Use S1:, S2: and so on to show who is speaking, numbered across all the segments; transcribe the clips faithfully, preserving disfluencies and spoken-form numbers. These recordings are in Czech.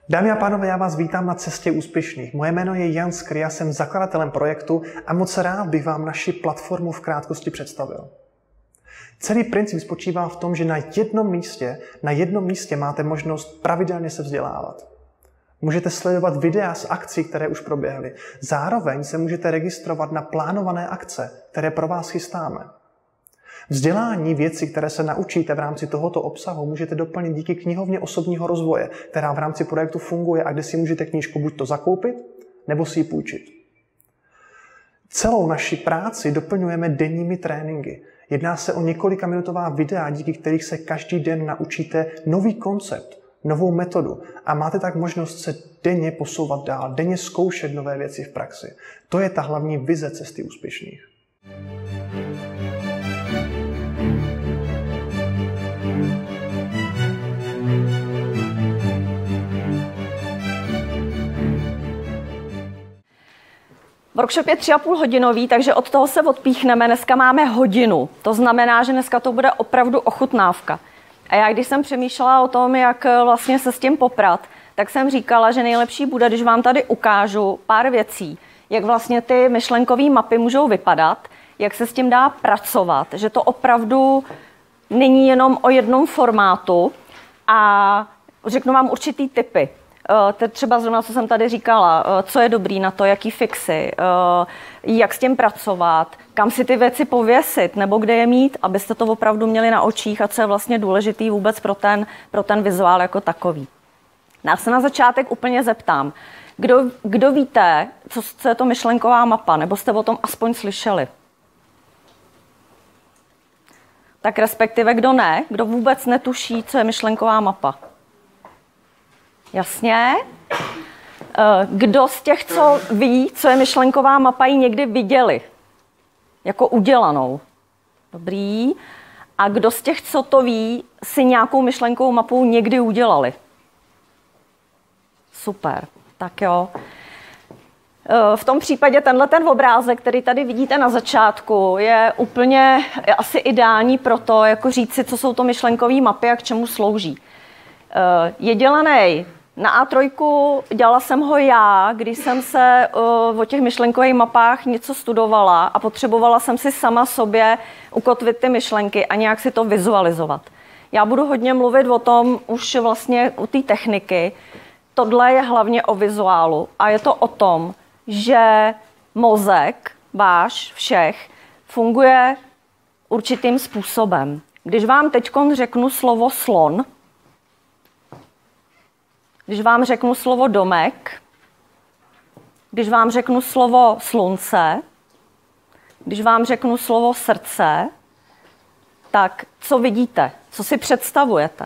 S1: Dámy a pánové, já vás vítám na Cestě úspěšných. Moje jméno je Jan Skry, já jsem zakladatelem projektu a moc rád bych vám naši platformu v krátkosti představil. Celý princip spočívá v tom, že na jednom místě, na jednom místě máte možnost pravidelně se vzdělávat. Můžete sledovat videa z akcí, které už proběhly. Zároveň se můžete registrovat na plánované akce, které pro vás chystáme. Vzdělání, věci, které se naučíte v rámci tohoto obsahu, můžete doplnit díky knihovně osobního rozvoje, která v rámci projektu funguje a kde si můžete knížku buď to zakoupit, nebo si ji půjčit. Celou naši práci doplňujeme denními tréninky. Jedná se o několika minutová videa, díky kterých se každý den naučíte nový koncept, novou metodu a máte tak možnost se denně posouvat dál, denně zkoušet nové věci v praxi. To je ta hlavní vize Cesty úspěšných.
S2: Workshop je tři a půl hodinový, takže od toho se odpíchneme. Dneska máme hodinu. To znamená, že dneska to bude opravdu ochutnávka. A já, když jsem přemýšlela o tom, jak vlastně se s tím poprat, tak jsem říkala, že nejlepší bude, když vám tady ukážu pár věcí, jak vlastně ty myšlenkové mapy můžou vypadat, jak se s tím dá pracovat, že to opravdu není jenom o jednom formátu a řeknu vám určitý tipy. Třeba zrovna, co jsem tady říkala, co je dobrý na to, jaký fixy, jak s tím pracovat, kam si ty věci pověsit nebo kde je mít, abyste to opravdu měli na očích a co je vlastně důležitý vůbec pro ten, pro ten vizuál jako takový. Já se na začátek úplně zeptám, kdo, kdo víte, co, co je to myšlenková mapa, nebo jste o tom aspoň slyšeli? Tak respektive kdo ne, kdo vůbec netuší, co je myšlenková mapa? Jasně. Kdo z těch, co ví, co je myšlenková mapa, ji někdy viděli? Jako udělanou. Dobrý. A kdo z těch, co to ví, si nějakou myšlenkovou mapu někdy udělali? Super. Tak jo. V tom případě tenhle ten obrázek, který tady vidíte na začátku, je úplně je asi ideální pro to, jako říct si, co jsou to myšlenkové mapy a k čemu slouží. Je dělaný na á tři, dělala jsem ho já, když jsem se uh, o těch myšlenkových mapách něco studovala a potřebovala jsem si sama sobě ukotvit ty myšlenky a nějak si to vizualizovat. Já budu hodně mluvit o tom už vlastně u té techniky. Tohle je hlavně o vizuálu a je to o tom, že mozek váš všech funguje určitým způsobem. Když vám teď řeknu slovo slon, když vám řeknu slovo domek, když vám řeknu slovo slunce, když vám řeknu slovo srdce, tak co vidíte? Co si představujete?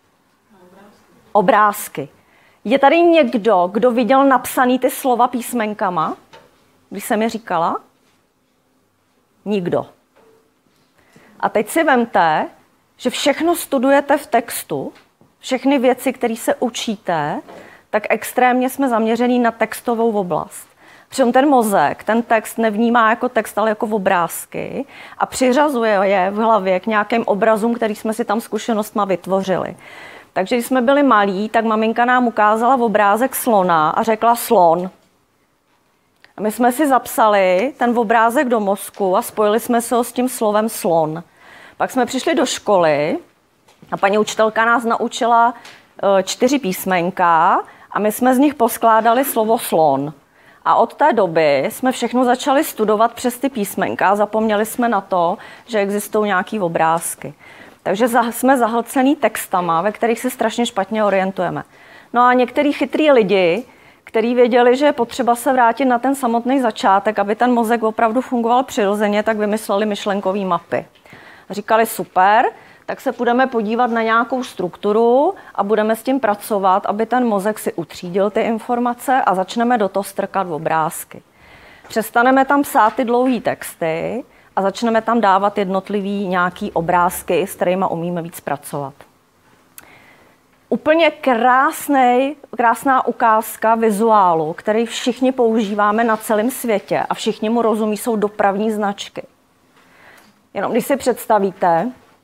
S2: Obrázky. Je tady někdo, kdo viděl napsaný ty slova písmenkama, když jsem je říkala? Nikdo. A teď si vemte, že všechno studujete v textu, všechny věci, které se učíte, tak extrémně jsme zaměřený na textovou oblast. Přitom ten mozek, ten text nevnímá jako text, ale jako obrázky a přiřazuje je v hlavě k nějakým obrazům, který jsme si tam zkušenostma vytvořili. Takže když jsme byli malí, tak maminka nám ukázala obrázek slona a řekla slon. A my jsme si zapsali ten obrázek do mozku a spojili jsme se ho s tím slovem slon. Pak jsme přišli do školy a paní učitelka nás naučila čtyři písmenka a my jsme z nich poskládali slovo slon. A od té doby jsme všechno začali studovat přes ty písmenka a zapomněli jsme na to, že existují nějaký obrázky. Takže jsme zahlcený textama, ve kterých se strašně špatně orientujeme. No a některý chytrý lidi, kteří věděli, že je potřeba se vrátit na ten samotný začátek, aby ten mozek opravdu fungoval přirozeně, tak vymysleli myšlenkové mapy. Říkali super, tak se budeme podívat na nějakou strukturu a budeme s tím pracovat, aby ten mozek si utřídil ty informace a začneme do toho strkat obrázky. Přestaneme tam psát ty dlouhé texty a začneme tam dávat jednotlivý nějaký obrázky, s kterými umíme víc pracovat. Úplně krásnej, krásná ukázka vizuálu, který všichni používáme na celém světě a všichni mu rozumí, jsou dopravní značky. Jenom když si představíte,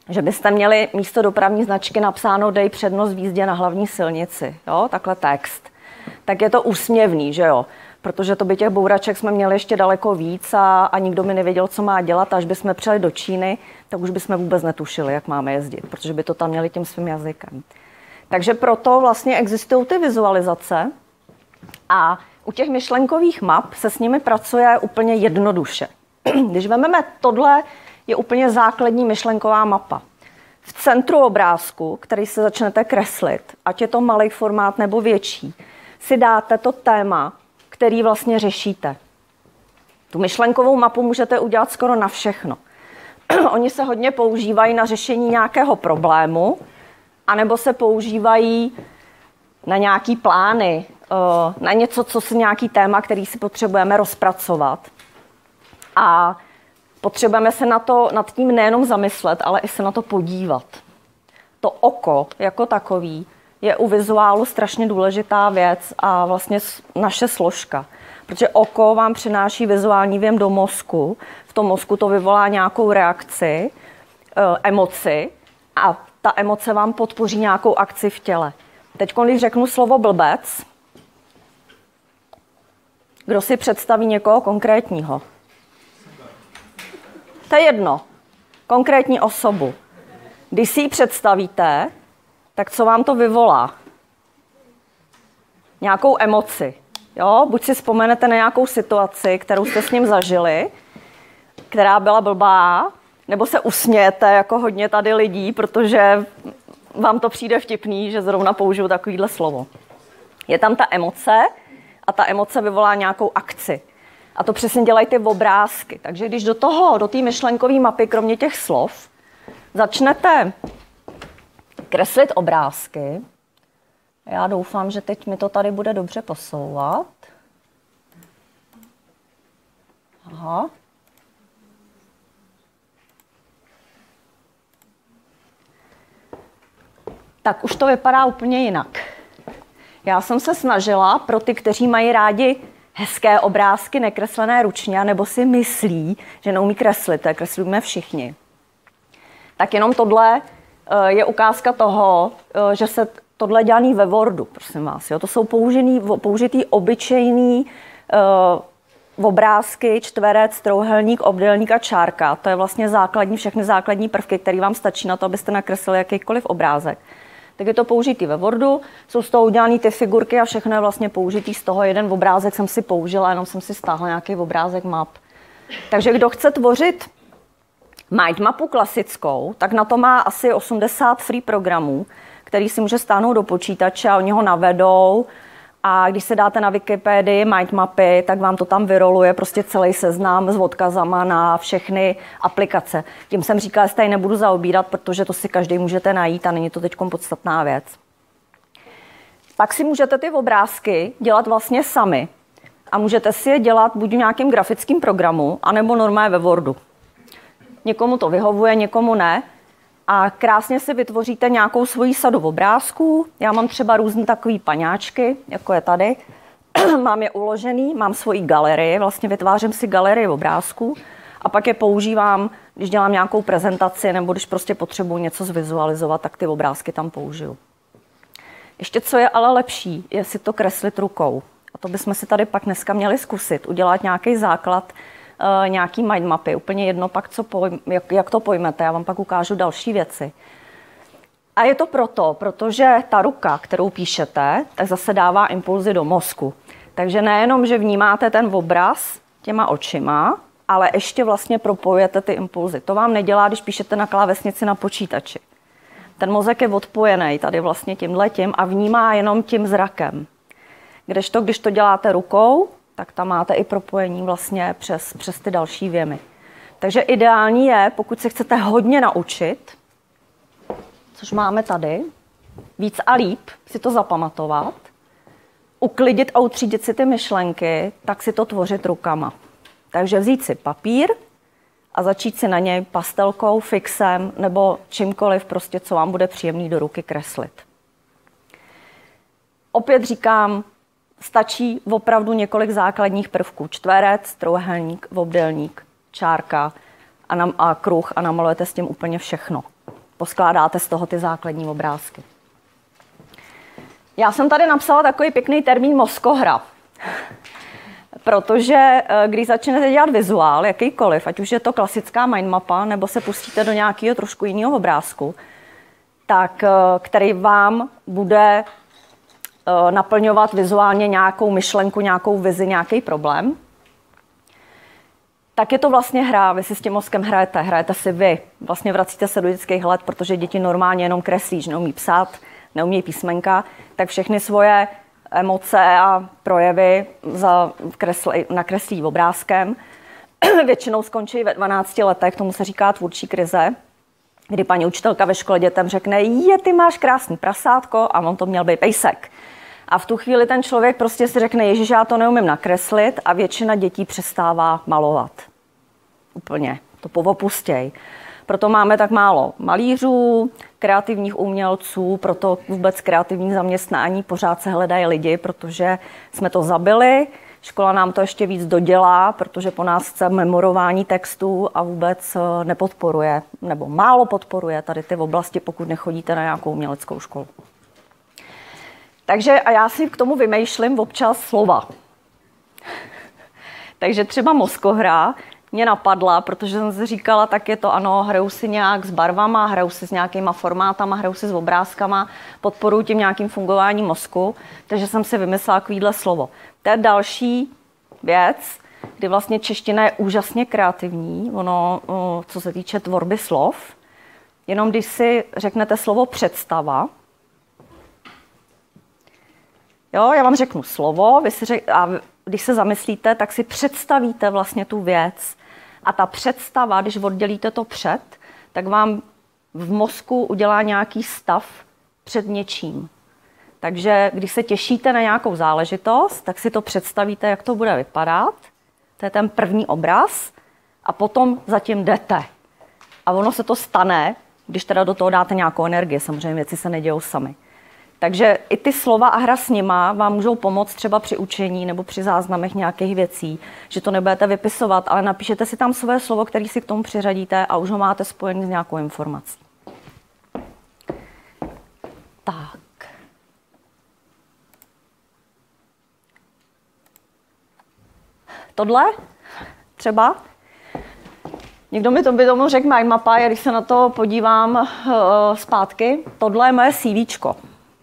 S2: že byste měli místo dopravní značky napsáno dej přednost v jízdě na hlavní silnici, jo, takhle text. Tak je to úsměvný, že jo, protože to by těch bouraček jsme měli ještě daleko víc a, a nikdo mi nevěděl, co má dělat. Až bychom přijeli do Číny, tak už bychom vůbec netušili, jak máme jezdit, protože by to tam měli tím svým jazykem. Takže proto vlastně existují ty vizualizace a u těch myšlenkových map se s nimi pracuje úplně jednoduše. Když vezmeme tohle, je úplně základní myšlenková mapa. V centru obrázku, který se začnete kreslit, ať je to malý formát nebo větší, si dáte to téma, který vlastně řešíte. Tu myšlenkovou mapu můžete udělat skoro na všechno. Oni se hodně používají na řešení nějakého problému, anebo se používají na nějaký plány, na něco, co si nějaký téma, který si potřebujeme rozpracovat. A potřebujeme se na to, nad tím nejenom zamyslet, ale i se na to podívat. To oko jako takový je u vizuálu strašně důležitá věc a vlastně naše složka. Protože oko vám přináší vizuální věm do mozku, v tom mozku to vyvolá nějakou reakci, emoci a ta emoce vám podpoří nějakou akci v těle. Teď, když řeknu slovo blbec, kdo si představí někoho konkrétního? To je jedno. Konkrétní osobu. Když si ji představíte, tak co vám to vyvolá? Nějakou emoci. Jo? Buď si vzpomenete na nějakou situaci, kterou jste s ním zažili, která byla blbá, nebo se usmějete jako hodně tady lidí, protože vám to přijde vtipný, že zrovna použiju takovýhle slovo. Je tam ta emoce a ta emoce vyvolá nějakou akci. A to přesně dělají ty obrázky. Takže když do toho, do té myšlenkové mapy, kromě těch slov, začnete kreslit obrázky, já doufám, že teď mi to tady bude dobře posouvat. Aha. Tak už to vypadá úplně jinak. Já jsem se snažila pro ty, kteří mají rádi hezké obrázky nekreslené ručně, nebo si myslí, že neumí kreslit, to kreslíme všichni. Tak jenom tohle je ukázka toho, že se tohle dělaný ve Wordu, prosím vás. Jo? To jsou použený, použitý obyčejný uh, obrázky, čtverec, trouhelník, obdélník a čárka. To je vlastně základní, všechny základní prvky, které vám stačí na to, abyste nakreslili jakýkoliv obrázek. Tak je to použitý ve Wordu, jsou z toho udělané ty figurky a všechno je vlastně použitý z toho. Jeden obrázek jsem si použila, jenom jsem si stáhla nějaký obrázek map. Takže kdo chce tvořit mindmapu klasickou, tak na to má asi osmdesát free programů, který si může stáhnout do počítače a oni ho navedou. A když se dáte na Wikipedii mindmapy, tak vám to tam vyroluje prostě celý seznam s odkazama na všechny aplikace. Tím jsem říkala, že tady nebudu zaobírat, protože to si každý můžete najít a není to teď podstatná věc. Pak si můžete ty obrázky dělat vlastně sami. A můžete si je dělat buď v nějakém grafickém programu, anebo normálně ve Wordu. Někomu to vyhovuje, někomu ne. A krásně si vytvoříte nějakou svoji sadu obrázků. Já mám třeba různé takové paňáčky, jako je tady. Mám je uložený, mám svoji galerii, vlastně vytvářím si galerii obrázků a pak je používám, když dělám nějakou prezentaci nebo když prostě potřebuji něco zvizualizovat, tak ty obrázky tam použiju. Ještě co je ale lepší, je si to kreslit rukou. A to bychom si tady pak dneska měli zkusit, udělat nějaký základ, Uh, nějaký mindmapy, úplně jedno pak, co pojm, jak, jak to pojmete, já vám pak ukážu další věci. A je to proto, protože ta ruka, kterou píšete, tak zase dává impulzy do mozku. Takže nejenom, že vnímáte ten obraz těma očima, ale ještě vlastně propojujete ty impulzy. To vám nedělá, když píšete na klávesnici na počítači. Ten mozek je odpojený tady vlastně tímhletím a vnímá jenom tím zrakem. Kdežto, když to děláte rukou, tak tam máte i propojení vlastně přes, přes ty další věmy. Takže ideální je, pokud se chcete hodně naučit, což máme tady, víc a líp si to zapamatovat, uklidit a utřídit si ty myšlenky, tak si to tvořit rukama. Takže vzít si papír a začít si na něj pastelkou, fixem nebo čímkoliv, prostě, co vám bude příjemný do ruky kreslit. Opět říkám, stačí opravdu několik základních prvků. Čtverec, trojúhelník, obdélník, čárka a, nam, a kruh a namalujete s tím úplně všechno. poskládáte z toho ty základní obrázky. Já jsem tady napsala takový pěkný termín mozkohra, protože když začnete dělat vizuál, jakýkoliv, ať už je to klasická mindmapa, nebo se pustíte do nějakého trošku jiného obrázku, tak který vám bude naplňovat vizuálně nějakou myšlenku, nějakou vizi, nějaký problém, tak je to vlastně hra, vy si s tím mozkem hrajete, hrajete si vy. Vlastně vracíte se do dětských let, protože děti normálně jenom kreslí, že neumí psát, neumí písmenka, tak všechny svoje emoce a projevy za kresli, nakreslí obrázkem. Většinou skončí ve dvanácti letech, tomu se říká tvůrčí krize, kdy paní učitelka ve škole dětem řekne, je, ty máš krásný prasátko, a on to měl být pejsek. A v tu chvíli ten člověk prostě si řekne, ježiš, já to neumím nakreslit, a většina dětí přestává malovat. Úplně, to povopustěj. Proto máme tak málo malířů, kreativních umělců, proto vůbec kreativní zaměstnání pořád se hledají lidi, protože jsme to zabili. Škola nám to ještě víc dodělá, protože po nás chce memorování textů a vůbec nepodporuje, nebo málo podporuje tady ty oblasti, pokud nechodíte na nějakou uměleckou školu. Takže a já si k tomu vymýšlím občas slova. Takže třeba mozkohra mě napadla, protože jsem si říkala, tak je to ano, hraju si nějak s barvama, hraju si s nějakýma formátama, hraju si s obrázkama, podporuji tím nějakým fungováním mozku, takže jsem si vymyslela takovýhle slovo. To je další věc, kdy vlastně čeština je úžasně kreativní, ono, co se týče tvorby slov, jenom když si řeknete slovo představa, jo, já vám řeknu slovo, vy si řek, a když se zamyslíte, tak si představíte vlastně tu věc. A ta představa, když oddělíte to před, tak vám v mozku udělá nějaký stav před něčím. Takže když se těšíte na nějakou záležitost, tak si to představíte, jak to bude vypadat. To je ten první obraz. A potom zatím jdete. A ono se to stane, když teda do toho dáte nějakou energii. Samozřejmě věci se nedějou sami. Takže i ty slova a hra s nima vám můžou pomoct třeba při učení nebo při záznamech nějakých věcí, že to nebudete vypisovat, ale napíšete si tam své slovo, který si k tomu přiřadíte a už ho máte spojený s nějakou informací. Tak. Tohle třeba? Někdo mi to by tomu řekl mindmapa, a když se na to podívám uh, zpátky, tohle je moje CVčko.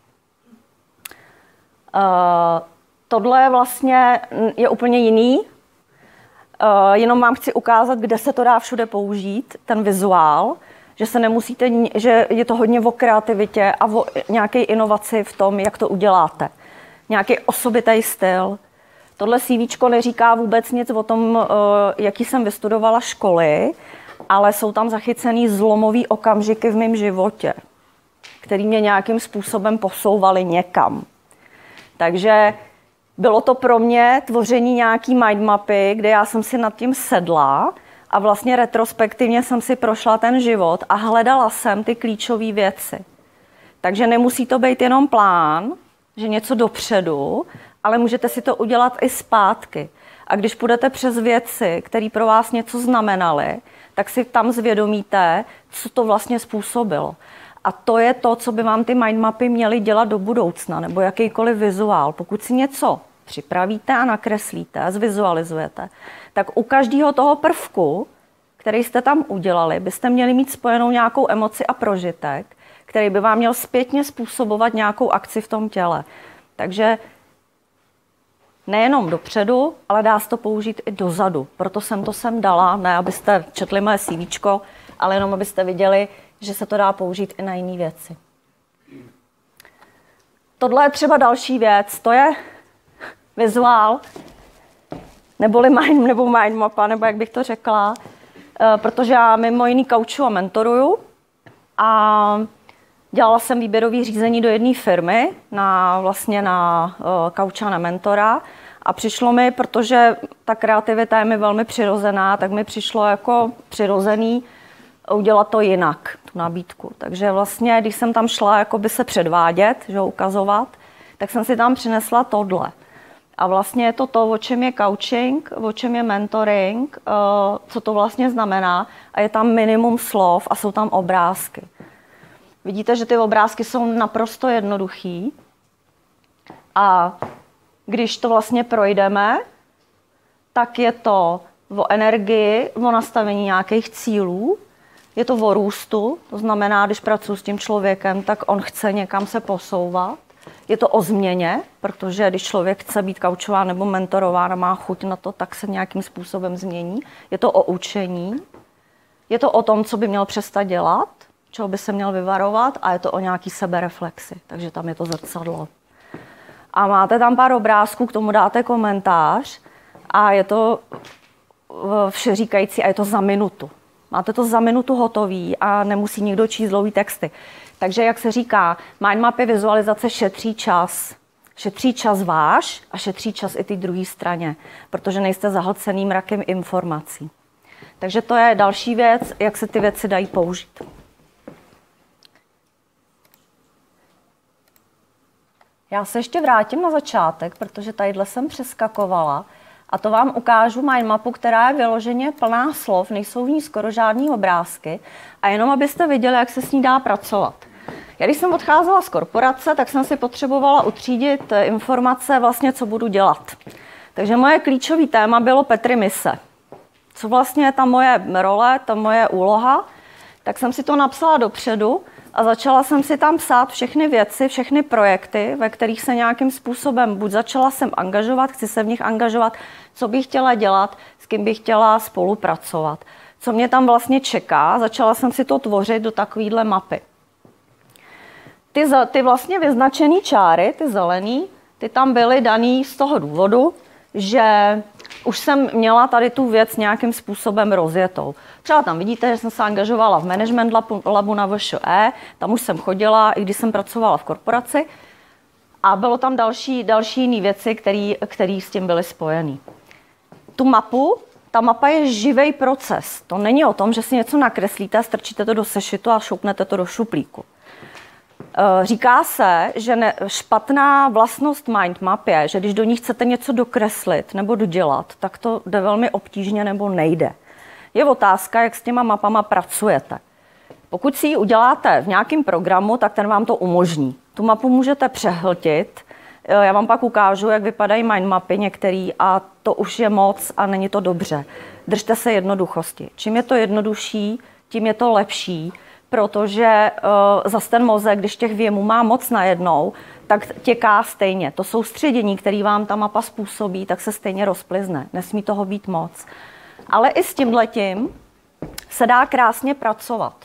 S2: Uh, tohle vlastně je úplně jiný, uh, jenom vám chci ukázat, kde se to dá všude použít, ten vizuál, že se nemusíte, že je to hodně o kreativitě a o nějaké inovaci v tom, jak to uděláte. Nějaký osobitý styl. Tohle CVčko neříká vůbec nic o tom, uh, jaký jsem vystudovala školy, ale jsou tam zachycený zlomový okamžiky v mém životě, který mě nějakým způsobem posouvaly někam. Takže bylo to pro mě tvoření nějaký mindmapy, kde já jsem si nad tím sedla a vlastně retrospektivně jsem si prošla ten život a hledala jsem ty klíčové věci. Takže nemusí to být jenom plán, že něco dopředu, ale můžete si to udělat i zpátky. A když půjdete přes věci, které pro vás něco znamenaly, tak si tam zvědomíte, co to vlastně způsobilo. A to je to, co by vám ty mindmapy měly dělat do budoucna, nebo jakýkoliv vizuál. Pokud si něco připravíte a nakreslíte a zvizualizujete, tak u každého toho prvku, který jste tam udělali, byste měli mít spojenou nějakou emoci a prožitek, který by vám měl zpětně způsobovat nějakou akci v tom těle. Takže nejenom dopředu, ale dá se to použít i dozadu. Proto jsem to sem dala, ne abyste četli moje CVčko, ale jenom abyste viděli, že se to dá použít i na jiné věci. Tohle je třeba další věc, to je vizuál, neboli mind, nebo mindmapa, nebo jak bych to řekla, protože já mimo jiný kouču a mentoruju a dělala jsem výběrový řízení do jedné firmy, na, vlastně na kouča, na mentora, a přišlo mi, protože ta kreativita je mi velmi přirozená, tak mi přišlo jako přirozený udělat to jinak, tu nabídku. Takže vlastně, když jsem tam šla jakoby se předvádět, že ho ukazovat, tak jsem si tam přinesla tohle. A vlastně je to to, o čem je coaching, o čem je mentoring, co to vlastně znamená. A je tam minimum slov a jsou tam obrázky. Vidíte, že ty obrázky jsou naprosto jednoduchý. A když to vlastně projdeme, tak je to o energii, o nastavení nějakých cílů, je to o růstu, to znamená, když pracuji s tím člověkem, tak on chce někam se posouvat. Je to o změně, protože když člověk chce být kaučován nebo mentorován a má chuť na to, tak se nějakým způsobem změní. Je to o učení, je to o tom, co by měl přestat dělat, čeho by se měl vyvarovat a je to o nějaký sebereflexi, takže tam je to zrcadlo. A máte tam pár obrázků, k tomu dáte komentář a je to všeříkající a je to za minutu. Máte to za minutu hotový a nemusí nikdo číst dlouhý texty. Takže, jak se říká, mindmapy vizualizace šetří čas. Šetří čas váš a šetří čas i té druhé straně, protože nejste zahlceným mrakem informací. Takže to je další věc, jak se ty věci dají použít. Já se ještě vrátím na začátek, protože tadyhle jsem přeskakovala a to vám ukážu mindmapu, která je vyloženě plná slov, nejsou v ní skoro žádný obrázky a jenom abyste viděli, jak se s ní dá pracovat. Já když jsem odcházela z korporace, tak jsem si potřebovala utřídit informace vlastně, co budu dělat. Takže moje klíčové téma bylo Petri mise. Co vlastně je ta moje role, ta moje úloha, tak jsem si to napsala dopředu a začala jsem si tam psát všechny věci, všechny projekty, ve kterých se nějakým způsobem buď začala jsem angažovat, chci se v nich angažovat, co bych chtěla dělat, s kým bych chtěla spolupracovat. Co mě tam vlastně čeká, začala jsem si to tvořit do takovýhle mapy. Ty, ty vlastně vyznačené čáry, ty zelený, ty tam byly daný z toho důvodu, že už jsem měla tady tu věc nějakým způsobem rozjetou. Třeba tam vidíte, že jsem se angažovala v management labu na V Š E, tam už jsem chodila, i když jsem pracovala v korporaci. A bylo tam další, další jiné věci, které s tím byly spojené. Tu mapu, ta mapa je živý proces. To není o tom, že si něco nakreslíte, strčíte to do sešitu a šoupnete to do šuplíku. Říká se, že ne, špatná vlastnost mindmap je, že když do ní chcete něco dokreslit nebo dodělat, tak to jde velmi obtížně nebo nejde. Je otázka, jak s těma mapama pracujete. Pokud si ji uděláte v nějakém programu, tak ten vám to umožní. Tu mapu můžete přehltit. Já vám pak ukážu, jak vypadají mindmapy některý a to už je moc a není to dobře. Držte se jednoduchosti. Čím je to jednodušší, tím je to lepší, protože uh, zas ten mozek, když těch věmů má moc najednou, tak těká stejně. To soustředění, který vám ta mapa způsobí, tak se stejně rozplizne. Nesmí toho být moc. Ale i s tímhletím se dá krásně pracovat.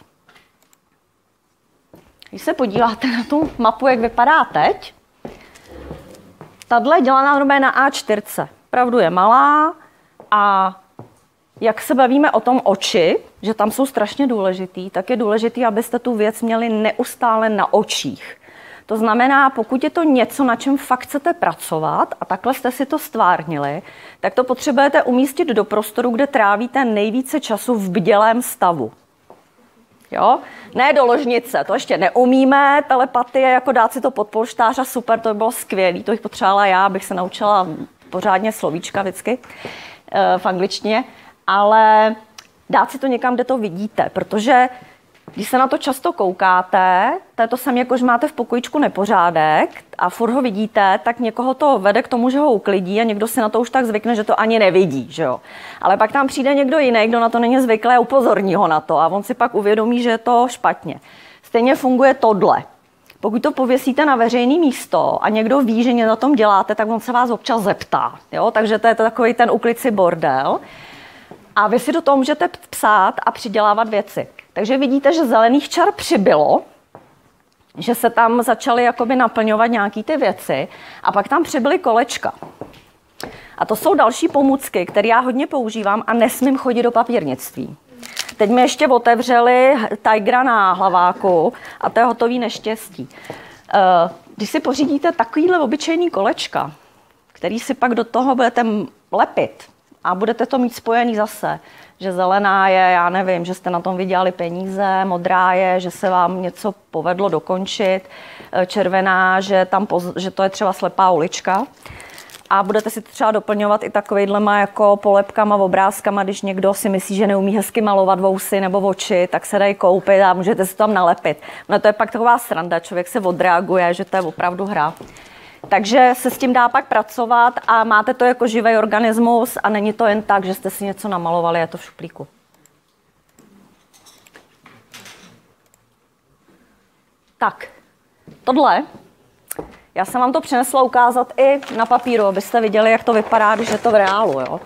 S2: Když se podíváte na tu mapu, jak vypadá teď, tato je dělaná normálně na A čtyři. Opravdu je malá a jak se bavíme o tom oči, že tam jsou strašně důležitý, tak je důležitý, abyste tu věc měli neustále na očích. To znamená, pokud je to něco, na čem fakt chcete pracovat a takhle jste si to stvárnili, tak to potřebujete umístit do prostoru, kde trávíte nejvíce času v bdělém stavu. Jo? Ne do ložnice, to ještě neumíme, telepatie, jako dát si to pod polštář a super, to by bylo skvělé, to bych potřebovala já, abych se naučila pořádně slovíčka vždycky v angličtině, ale dát si to někam, kde to vidíte, protože když se na to často koukáte, to je to samé, jako že máte v pokojíčku nepořádek a furt ho vidíte, tak někoho to vede k tomu, že ho uklidí a někdo si na to už tak zvykne, že to ani nevidí, že jo. Ale pak tam přijde někdo jiný, kdo na to není zvyklý a upozorní ho na to a on si pak uvědomí, že je to špatně. Stejně funguje tohle. Pokud to pověsíte na veřejné místo a někdo ví, že něco na tom děláte, tak on se vás občas zeptá, jo. Takže to je takový ten uklid si bordel. A vy si do toho můžete psát a přidělávat věci. Takže vidíte, že zelených čar přibylo, že se tam začaly jakoby naplňovat nějaký ty věci a pak tam přibyly kolečka. A to jsou další pomůcky, které já hodně používám a nesmím chodit do papírnictví. Teď mi ještě otevřeli tigra na hlaváku a to je hotový neštěstí. Když si pořídíte takovýhle obyčejný kolečka, který si pak do toho budete lepit, a budete to mít spojený zase, že zelená je, já nevím, že jste na tom vydělali peníze, modrá je, že se vám něco povedlo dokončit, červená, že, tam poz, že to je třeba slepá ulička. A budete si to třeba doplňovat i takovejhlema jako polepkama, obrázkama, když někdo si myslí, že neumí hezky malovat vousy nebo oči, tak se dají koupit a můžete si to tam nalepit. No to je pak taková sranda, člověk se odreaguje, že to je opravdu hra. Takže se s tím dá pak pracovat a máte to jako živý organismus a není to jen tak, že jste si něco namalovali, je to v šuplíku. Tak, tohle, já jsem vám to přinesla ukázat i na papíru, abyste viděli, jak to vypadá, když je to v reálu. Jo?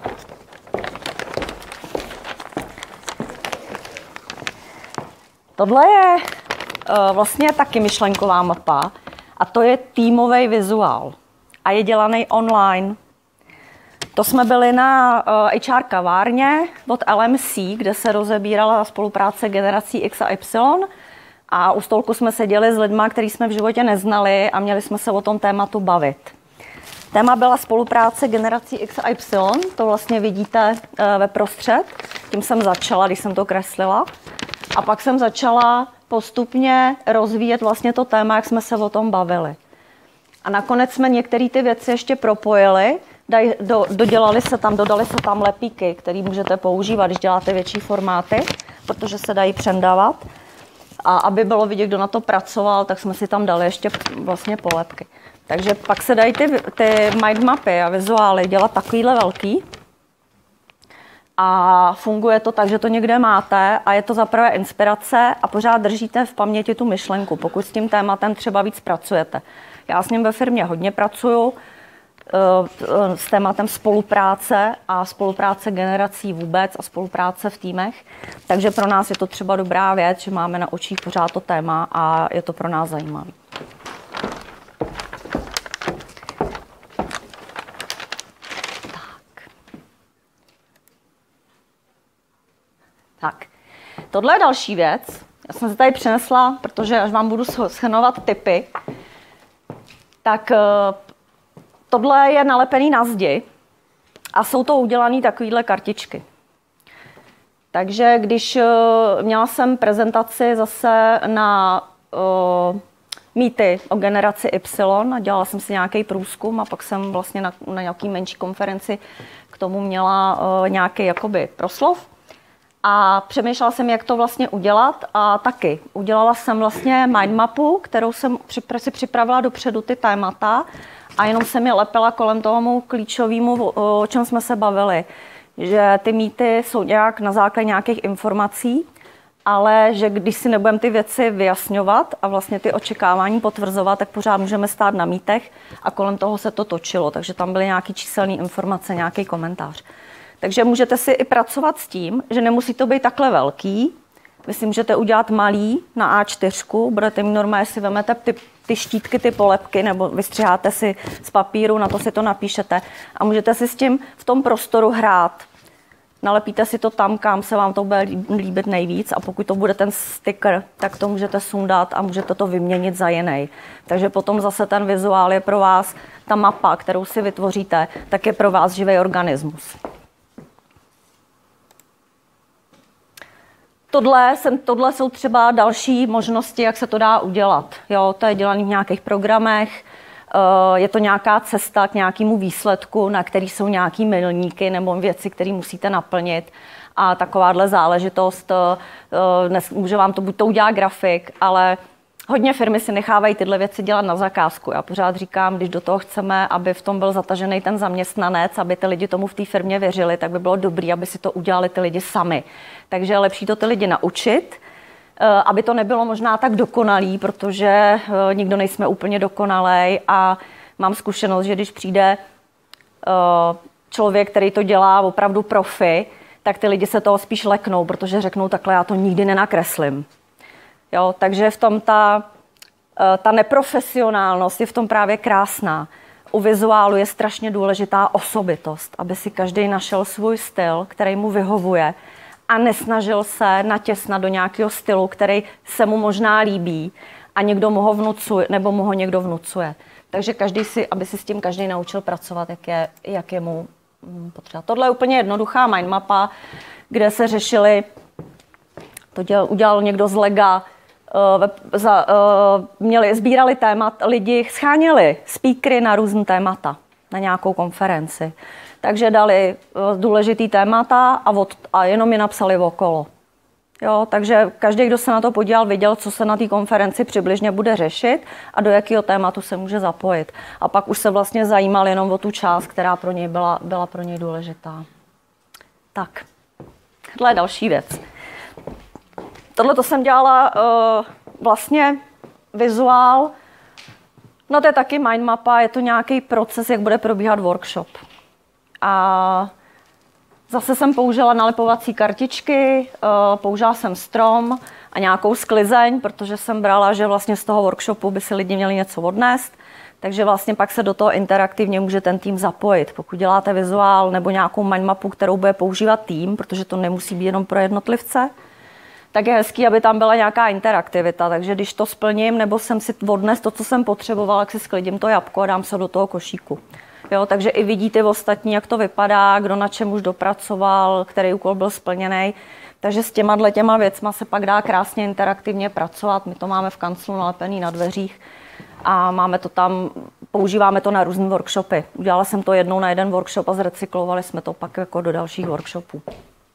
S2: Tohle je uh, vlastně taky myšlenková mapa a to je týmový vizuál a je dělaný online. To jsme byli na uh, H R kavárně od L M C, kde se rozebírala spolupráce generací X a Y. A u stolku jsme seděli s lidmi, který jsme v životě neznali a měli jsme se o tom tématu bavit. Téma byla spolupráce generací X a Y, to vlastně vidíte ve prostřed. Tím jsem začala, když jsem to kreslila. A pak jsem začala postupně rozvíjet vlastně to téma, jak jsme se o tom bavili. A nakonec jsme některé ty věci ještě propojili, daj, do, dodělali se tam, dodali se tam lepíky, které můžete používat, když děláte větší formáty, protože se dají přendávat. A aby bylo vidět, kdo na to pracoval, tak jsme si tam dali ještě vlastně polepky. Takže pak se dají ty, ty mindmapy a vizuály dělat takovýhle velký. A funguje to tak, že to někde máte a je to za prvé inspirace a pořád držíte v paměti tu myšlenku, pokud s tím tématem třeba víc pracujete. Já s ním ve firmě hodně pracuju, s tématem spolupráce a spolupráce generací vůbec a spolupráce v týmech. Takže pro nás je to třeba dobrá věc, že máme na očích pořád to téma a je to pro nás zajímavé. Tak. Tak. Tohle je další věc. Já jsem se tady přinesla, protože až vám budu shrnovat tipy, tak tohle je nalepený na zdi a jsou to udělané takovéhle kartičky. Takže když uh, měla jsem prezentaci zase na uh, mýty o generaci Y a dělala jsem si nějaký průzkum a pak jsem vlastně na, na nějaký menší konferenci k tomu měla uh, nějaký jakoby proslov. A přemýšlela jsem, jak to vlastně udělat a taky. Udělala jsem vlastně mindmapu, kterou jsem si připravila dopředu ty témata a jenom jsem je lepila kolem tomu klíčovému, o čem jsme se bavili. Že ty mýty jsou nějak na základě nějakých informací, ale že když si nebudeme ty věci vyjasňovat a vlastně ty očekávání potvrzovat, tak pořád můžeme stát na mýtech a kolem toho se to točilo. Takže tam byly nějaké číselné informace, nějaký komentář. Takže můžete si i pracovat s tím, že nemusí to být takhle velký. Vy si můžete udělat malý na A čtyři, budete mít normálně, si vemete ty, ty štítky, ty polepky, nebo vystřiháte si z papíru, na to si to napíšete a můžete si s tím v tom prostoru hrát. Nalepíte si to tam, kam se vám to bude líbit nejvíc a pokud to bude ten sticker, tak to můžete sundat a můžete to vyměnit za jiný. Takže potom zase ten vizuál je pro vás, ta mapa, kterou si vytvoříte, tak je pro vás živý organismus. Tohle, jsem, tohle jsou třeba další možnosti, jak se to dá udělat. Jo, to je dělané v nějakých programech, je to nějaká cesta k nějakému výsledku, na který jsou nějaký milníky nebo věci, které musíte naplnit. A takováhle záležitost, může vám to buď to udělá grafik, ale hodně firmy si nechávají tyhle věci dělat na zakázku. Já pořád říkám, když do toho chceme, aby v tom byl zatažený ten zaměstnanec, aby ty lidi tomu v té firmě věřili, tak by bylo dobré, aby si to udělali ty lidi sami. Takže je lepší to ty lidi naučit, aby to nebylo možná tak dokonalý, protože nikdo nejsme úplně dokonalej a mám zkušenost, že když přijde člověk, který to dělá opravdu profi, tak ty lidi se toho spíš leknou, protože řeknou takhle, já to nikdy nenakreslím. Jo, takže v tom ta, ta neprofesionálnost je v tom právě krásná. U vizuálu je strašně důležitá osobitost, aby si každý našel svůj styl, který mu vyhovuje a nesnažil se natěsnat do nějakého stylu, který se mu možná líbí a někdo mu ho vnucuje, nebo mu ho někdo vnucuje. Takže každý si, aby si s tím každý naučil pracovat, jak je, jak je mu potřeba. Tohle je úplně jednoduchá mindmapa, kde se řešili, to dělal, udělal někdo z Lega, uh, za, uh, měli, sbírali témat, lidi scháněli speakery na různý témata. na nějakou konferenci. Takže dali důležitý témata a, od, a jenom je napsali okolo. Jo, takže každý, kdo se na to podíval, viděl, co se na té konferenci přibližně bude řešit a do jakého tématu se může zapojit. A pak už se vlastně zajímal jenom o tu část, která pro něj byla, byla pro něj důležitá. Tak, tohle je další věc. Tohle to jsem dělala uh, vlastně vizuál. No to je taky mindmapa, je to nějaký proces, jak bude probíhat workshop. A zase jsem použila nalipovací kartičky, použila jsem strom a nějakou sklizeň, protože jsem brala, že vlastně z toho workshopu by si lidi měli něco odnést. Takže vlastně pak se do toho interaktivně může ten tým zapojit. Pokud děláte vizuál nebo nějakou mindmapu, kterou bude používat tým, protože to nemusí být jenom pro jednotlivce, tak je hezký, aby tam byla nějaká interaktivita. Takže když to splním, nebo jsem si odnes to, co jsem potřebovala, tak si sklidím to jabko a dám se do toho košíku. Jo, takže i vidíte ostatní, jak to vypadá, kdo na čem už dopracoval, který úkol byl splněný. Takže s těma těma věcma se pak dá krásně interaktivně pracovat. My to máme v kanclu nalepený na dveřích a máme to tam, používáme to na různé workshopy. Udělala jsem to jednou na jeden workshop a zrecyklovali jsme to pak jako do dalších workshopů.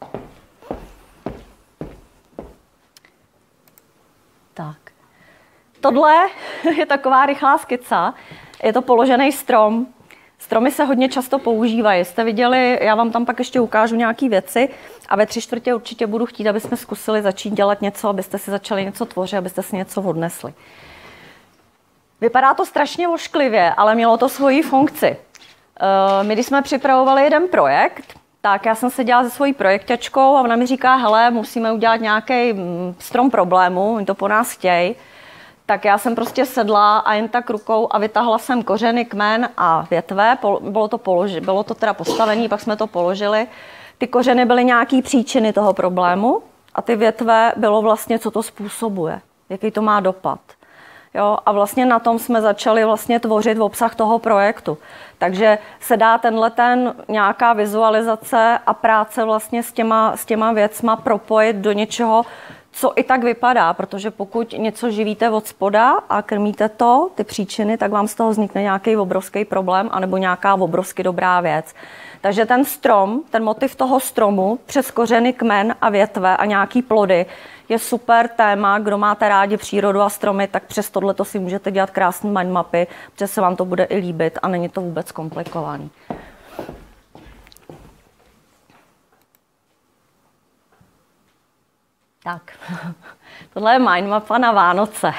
S2: Tak. Tohle je taková rychlá skica. Je to položený strom. Stromy se hodně často používají. Jste viděli, já vám tam pak ještě ukážu nějaké věci a ve tři čtvrtě určitě budu chtít, aby jsme zkusili začít dělat něco, abyste si začali něco tvořit, abyste si něco odnesli. Vypadá to strašně ošklivě, ale mělo to svoji funkci. My, když jsme připravovali jeden projekt, tak já jsem seděla se svojí projekťačkou a ona mi říká, hele, musíme udělat nějaký strom problému, oni to po nás chtějí. Tak já jsem prostě sedla a jen tak rukou a vytahla jsem kořeny, kmen a větve. Bylo to, položi, bylo to teda postavené, pak jsme to položili. Ty kořeny byly nějaký příčiny toho problému a ty větve bylo vlastně, co to způsobuje, jaký to má dopad. Jo, a vlastně na tom jsme začali vlastně tvořit obsah toho projektu. Takže se dá tenhle ten nějaká vizualizace a práce vlastně s těma, s těma věcma propojit do něčeho, co i tak vypadá, protože pokud něco živíte od spoda a krmíte to, ty příčiny, tak vám z toho vznikne nějaký obrovský problém anebo nějaká obrovsky dobrá věc. Takže ten strom, ten motiv toho stromu přes kořeny, kmen a větve a nějaký plody je super téma. Kdo máte rádi přírodu a stromy, tak přes tohleto si můžete dělat krásné mindmapy, protože se vám to bude i líbit a není to vůbec komplikovaný. Tak, tohle je mindmapa na Vánoce.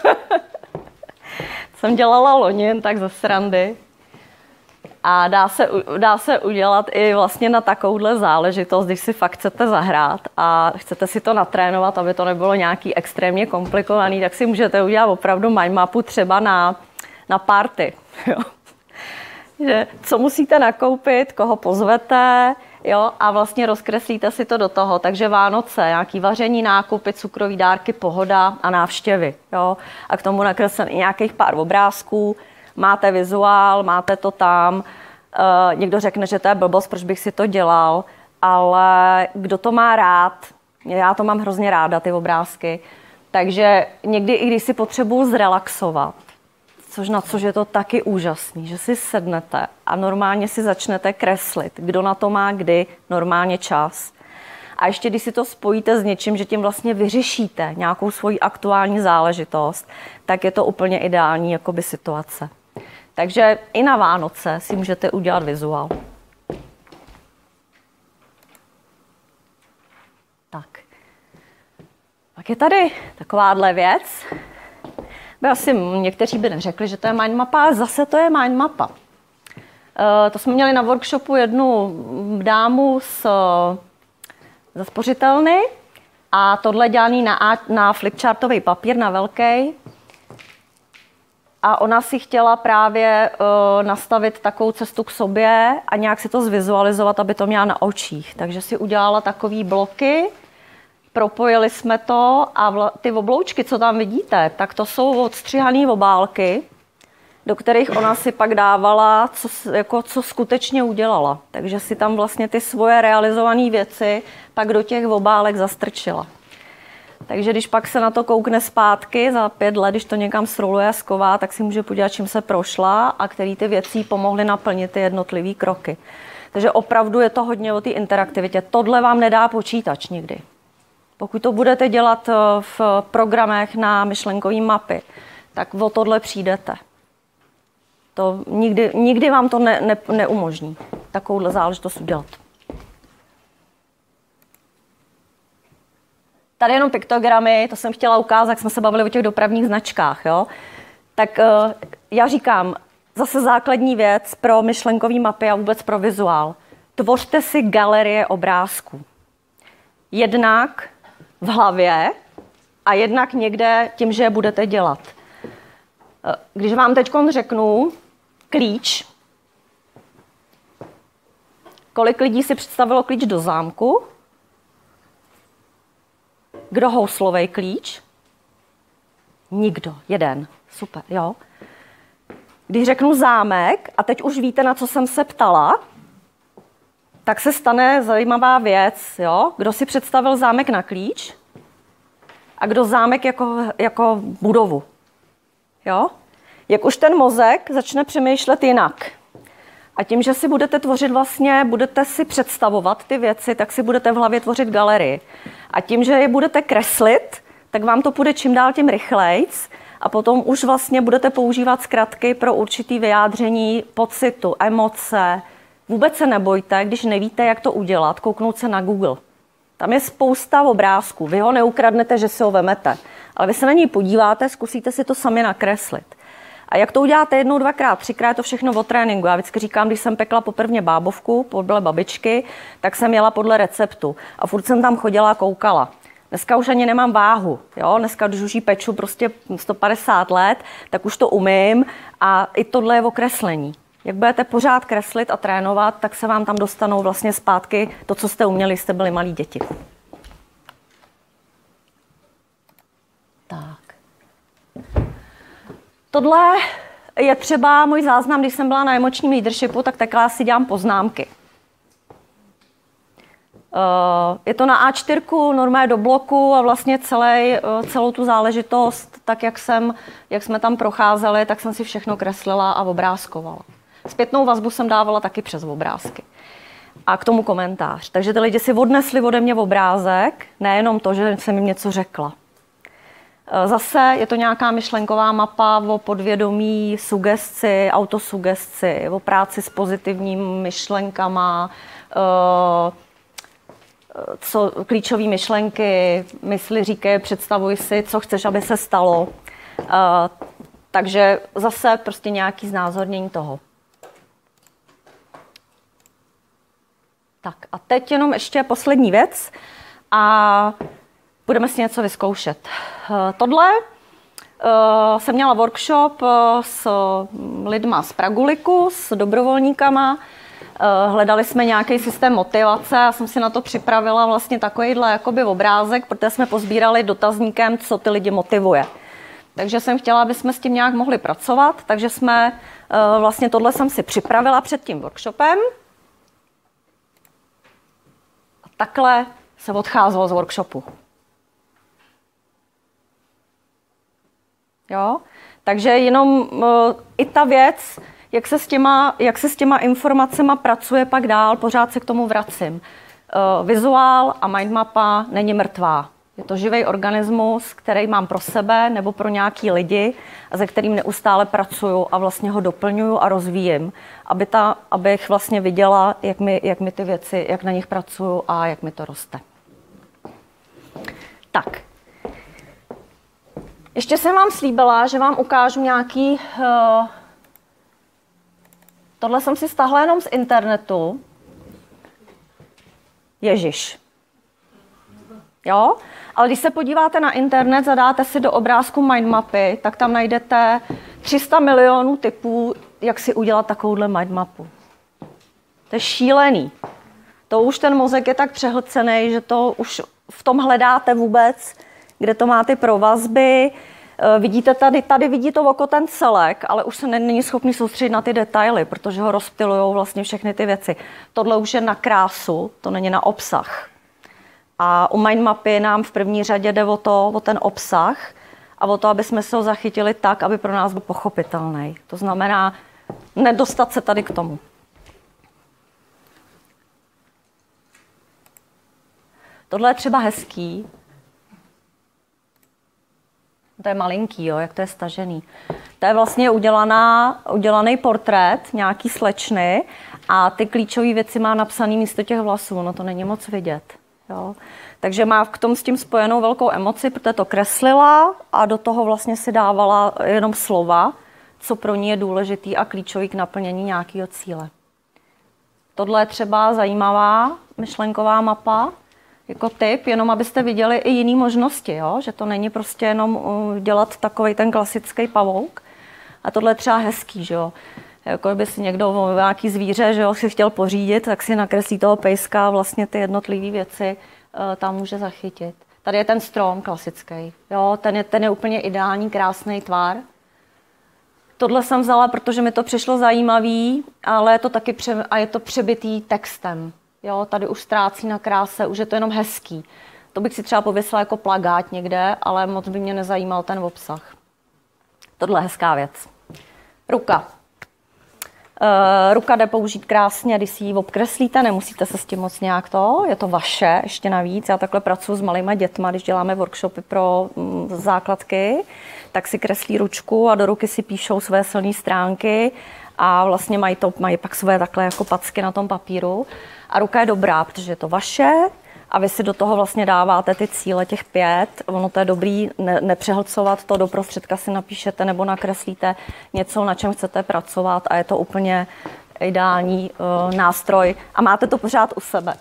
S2: Jsem dělala loni jen tak ze srandy. A dá se, dá se udělat i vlastně na takovouhle záležitost, když si fakt chcete zahrát a chcete si to natrénovat, aby to nebylo nějaký extrémně komplikovaný, tak si můžete udělat opravdu mindmapu třeba na, na party. Jo. Že, co musíte nakoupit, koho pozvete, jo, a vlastně rozkreslíte si to do toho. Takže Vánoce, nějaký vaření, nákupy, cukroví dárky, pohoda a návštěvy. Jo. A k tomu nakreslený nějakých pár obrázků. Máte vizuál, máte to tam. E, někdo řekne, že to je blbost, proč bych si to dělal, ale kdo to má rád, já to mám hrozně ráda, ty obrázky, takže někdy, i když si potřebuju zrelaxovat, což na což je to taky úžasný, že si sednete a normálně si začnete kreslit, kdo na to má kdy normálně čas. A ještě když si to spojíte s něčím, že tím vlastně vyřešíte nějakou svoji aktuální záležitost, tak je to úplně ideální jakoby situace. Takže i na Vánoce si můžete udělat vizuál. Tak. Pak je tady takováhle věc. By asi někteří by neřekli, že to je mindmapa, ale zase to je mindmapa. E, to jsme měli na workshopu jednu dámu z, ze spořitelny a tohle dělaný na, na flipchartový papír, na velký. A ona si chtěla právě uh, nastavit takovou cestu k sobě a nějak si to zvizualizovat, aby to měla na očích. Takže si udělala takový bloky, propojili jsme to a vla, ty obloučky, co tam vidíte, tak to jsou odstřihané obálky, do kterých ona si pak dávala, co, jako, co skutečně udělala. Takže si tam vlastně ty svoje realizované věci pak do těch obálek zastrčila. Takže když pak se na to koukne zpátky za pět let, když to někam sroluje a sková, tak si může podívat, čím se prošla a který ty věci pomohly naplnit ty jednotlivé kroky. Takže opravdu je to hodně o té interaktivitě. Tohle vám nedá počítač nikdy. Pokud to budete dělat v programech na myšlenkové mapy, tak o tohle přijdete. To nikdy, nikdy vám to ne, ne, neumožní takovouhle záležitost udělat. Tady jenom piktogramy, to jsem chtěla ukázat, jak jsme se bavili o těch dopravních značkách. Jo? Tak uh, já říkám, zase základní věc pro myšlenkové mapy a vůbec pro vizuál. Tvořte si galerie obrázků. Jednak v hlavě a jednak někde tím, že je budete dělat. Když vám teď řeknu klíč, kolik lidí si představilo klíč do zámku? Kdo houslovej klíč? Nikdo. Jeden. Super, jo. Když řeknu zámek, a teď už víte, na co jsem se ptala, tak se stane zajímavá věc, jo. Kdo si představil zámek na klíč? A kdo zámek jako, jako budovu? Jo? Jak už ten mozek začne přemýšlet jinak. A tím, že si budete tvořit vlastně, budete si představovat ty věci, tak si budete v hlavě tvořit galerii. A tím, že je budete kreslit, tak vám to půjde čím dál tím rychlejc a potom už vlastně budete používat zkratky pro určitý vyjádření pocitu, emoce. Vůbec se nebojte, když nevíte, jak to udělat, kouknout se na Google. Tam je spousta obrázků. Vy ho neukradnete, že si ho vemete. Ale vy se na něj podíváte, zkusíte si to sami nakreslit. A jak to uděláte jednou, dvakrát, třikrát, je to všechno o tréninku. Já vždycky říkám, když jsem pekla poprvně bábovku, podle babičky, tak jsem jela podle receptu. A furt jsem tam chodila a koukala. Dneska už ani nemám váhu. Jo? Dneska, když už jí peču prostě sto padesát let, tak už to umím a i tohle je o kreslení. Jak budete pořád kreslit a trénovat, tak se vám tam dostanou vlastně zpátky to, co jste uměli, jste byli malí děti. Tak. Tohle je třeba můj záznam, když jsem byla na emočním leadershipu, tak takhle si dělám poznámky. Je to na á čtyři, normálně do bloku a vlastně celý, celou tu záležitost, tak jak, jsem, jak jsme tam procházeli, tak jsem si všechno kreslila a obrázkovala. Zpětnou vazbu jsem dávala taky přes obrázky. A k tomu komentář. Takže ty lidi si odnesli ode mě obrázek, nejenom to, že jsem jim něco řekla. Zase je to nějaká myšlenková mapa o podvědomí, sugesci, autosugesci, o práci s pozitivními myšlenkama, co, klíčové myšlenky, mysli říkají, představuj si, co chceš, aby se stalo. Takže zase prostě nějaký znázornění toho. Tak a teď jenom ještě poslední věc a budeme si něco vyzkoušet. Tohle jsem měla workshop s lidma z Praguliku, s dobrovolníkama. Hledali jsme nějaký systém motivace a jsem si na to připravila vlastně takovýhle jakoby obrázek, protože jsme pozbírali dotazníkem, co ty lidi motivuje. Takže jsem chtěla, aby jsme s tím nějak mohli pracovat, takže jsme vlastně tohle jsem si připravila před tím workshopem. A takhle se odcházelo z workshopu. Jo? Takže jenom uh, i ta věc, jak se, s těma, jak se s těma informacema pracuje pak dál, pořád se k tomu vracím. Uh, vizuál a mindmapa není mrtvá. Je to živý organismus, který mám pro sebe nebo pro nějaký lidi, a se kterým neustále pracuju a vlastně ho doplňuju a rozvíjím, aby ta, abych vlastně viděla, jak mi, jak mi ty věci, jak na nich pracuju a jak mi to roste. Tak. Ještě jsem vám slíbila, že vám ukážu nějaký... Uh, tohle jsem si stáhla jenom z internetu. Ježiš. Jo? Ale když se podíváte na internet, zadáte si do obrázku mindmapy, tak tam najdete tři sta milionů typů, jak si udělat takovouhle mindmapu. To je šílený. To už ten mozek je tak přehlcený, že to už v tom hledáte vůbec, kde to má ty provazby. Vidíte tady, tady vidí to oko ten celek, ale už se není schopný soustředit na ty detaily, protože ho rozptilujou vlastně všechny ty věci. Tohle už je na krásu, to není na obsah. A u mindmapy nám v první řadě jde o to, o ten obsah a o to, aby jsme se ho zachytili tak, aby pro nás byl pochopitelný. To znamená nedostat se tady k tomu. Tohle je třeba hezký. To je malinký, jo, jak to je stažený. To je vlastně udělaná, udělaný portrét nějaký slečny a ty klíčové věci má napsaný místo těch vlasů. No to není moc vidět. Jo. Takže má k tomu s tím spojenou velkou emoci, protože to kreslila a do toho vlastně si dávala jenom slova, co pro ní je důležitý a klíčový k naplnění nějakého cíle. Tohle je třeba zajímavá myšlenková mapa, jako tip, jenom abyste viděli i jiné možnosti, jo? Že to není prostě jenom dělat takovej ten klasický pavouk. A tohle je třeba hezký, že jo. Jako kdyby si někdo nějaký zvíře, že jo, si chtěl pořídit, tak si nakreslí toho pejska a vlastně ty jednotlivé věci uh, tam může zachytit. Tady je ten strom klasický, jo, ten je, ten je úplně ideální, krásný tvar. Tohle jsem vzala, protože mi to přišlo zajímavý, ale je to taky pře- a je to přebitý textem. Jo, tady už ztrácí na kráse, už je to jenom hezký. To bych si třeba pověsila jako plagát někde, ale moc by mě nezajímal ten obsah. Tohle je hezká věc. Ruka. Uh, ruka jde použít krásně, když si ji obkreslíte, nemusíte se s tím moc nějak to, je to vaše, ještě navíc. Já takhle pracuji s malýma dětma, když děláme workshopy pro mm, základky, tak si kreslí ručku a do ruky si píšou své silné stránky a vlastně mají, to, mají pak své takhle jako packy na tom papíru. A ruka je dobrá, protože je to vaše a vy si do toho vlastně dáváte ty cíle těch pět. Ono to je dobrý ne, nepřehlcovat to, do prostředka si napíšete nebo nakreslíte něco, na čem chcete pracovat a je to úplně ideální uh, nástroj a máte to pořád u sebe.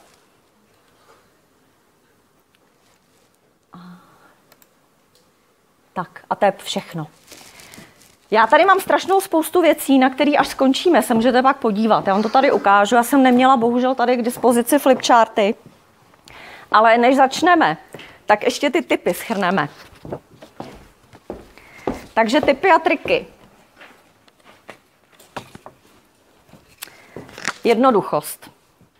S2: Tak a to je všechno. Já tady mám strašnou spoustu věcí, na které až skončíme, se můžete pak podívat. Já vám to tady ukážu. Já jsem neměla bohužel tady k dispozici flipcharty, ale než začneme, tak ještě ty tipy shrneme. Takže tipy a triky. Jednoduchost.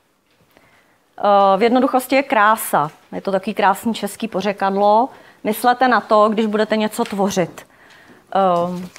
S2: V jednoduchosti je krása. Je to takový krásný český pořekadlo. Myslete na to, když budete něco tvořit. Um,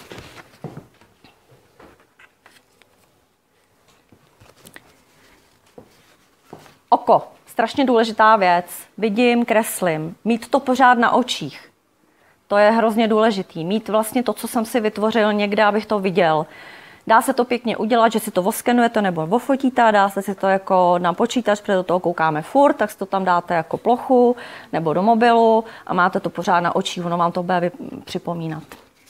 S2: oko. Strašně důležitá věc. Vidím, kreslím. Mít to pořád na očích. To je hrozně důležitý. Mít vlastně to, co jsem si vytvořil někde, abych to viděl. Dá se to pěkně udělat, že si to oskenujete nebo ofotíte, dá se si to jako na počítač, protože do toho koukáme furt, tak si to tam dáte jako plochu nebo do mobilu a máte to pořád na očích, ono vám to bude připomínat.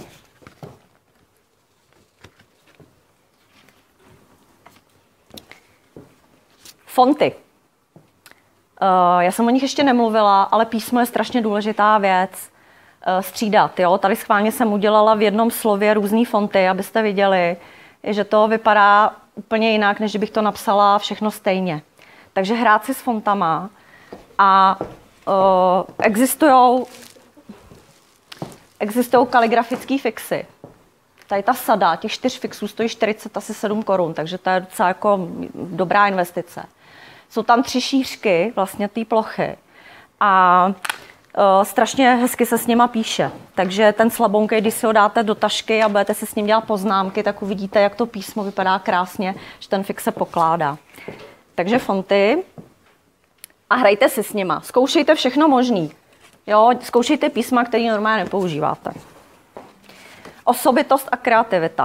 S2: Fonty. Uh, já jsem o nich ještě nemluvila, ale písmo je strašně důležitá věc. Uh, střídat, jo. Tady schválně jsem udělala v jednom slově různé fonty, abyste viděli, že to vypadá úplně jinak, než bych to napsala všechno stejně. Takže hrát si s fontama a uh, existujou existujou kaligrafické fixy. Tady ta sada, těch čtyř fixů stojí čtyřicet asi sedm korun, takže to je docela jako dobrá investice. Jsou tam tři šířky vlastně té plochy a uh, strašně hezky se s nima píše. Takže ten slabonkej, když si ho dáte do tašky a budete si s ním dělat poznámky, tak uvidíte, jak to písmo vypadá krásně, že ten fix se pokládá. Takže fonty a hrajte si s nima. Zkoušejte všechno možný. Jo, zkoušejte písma, které normálně nepoužíváte. Osobitost a kreativita.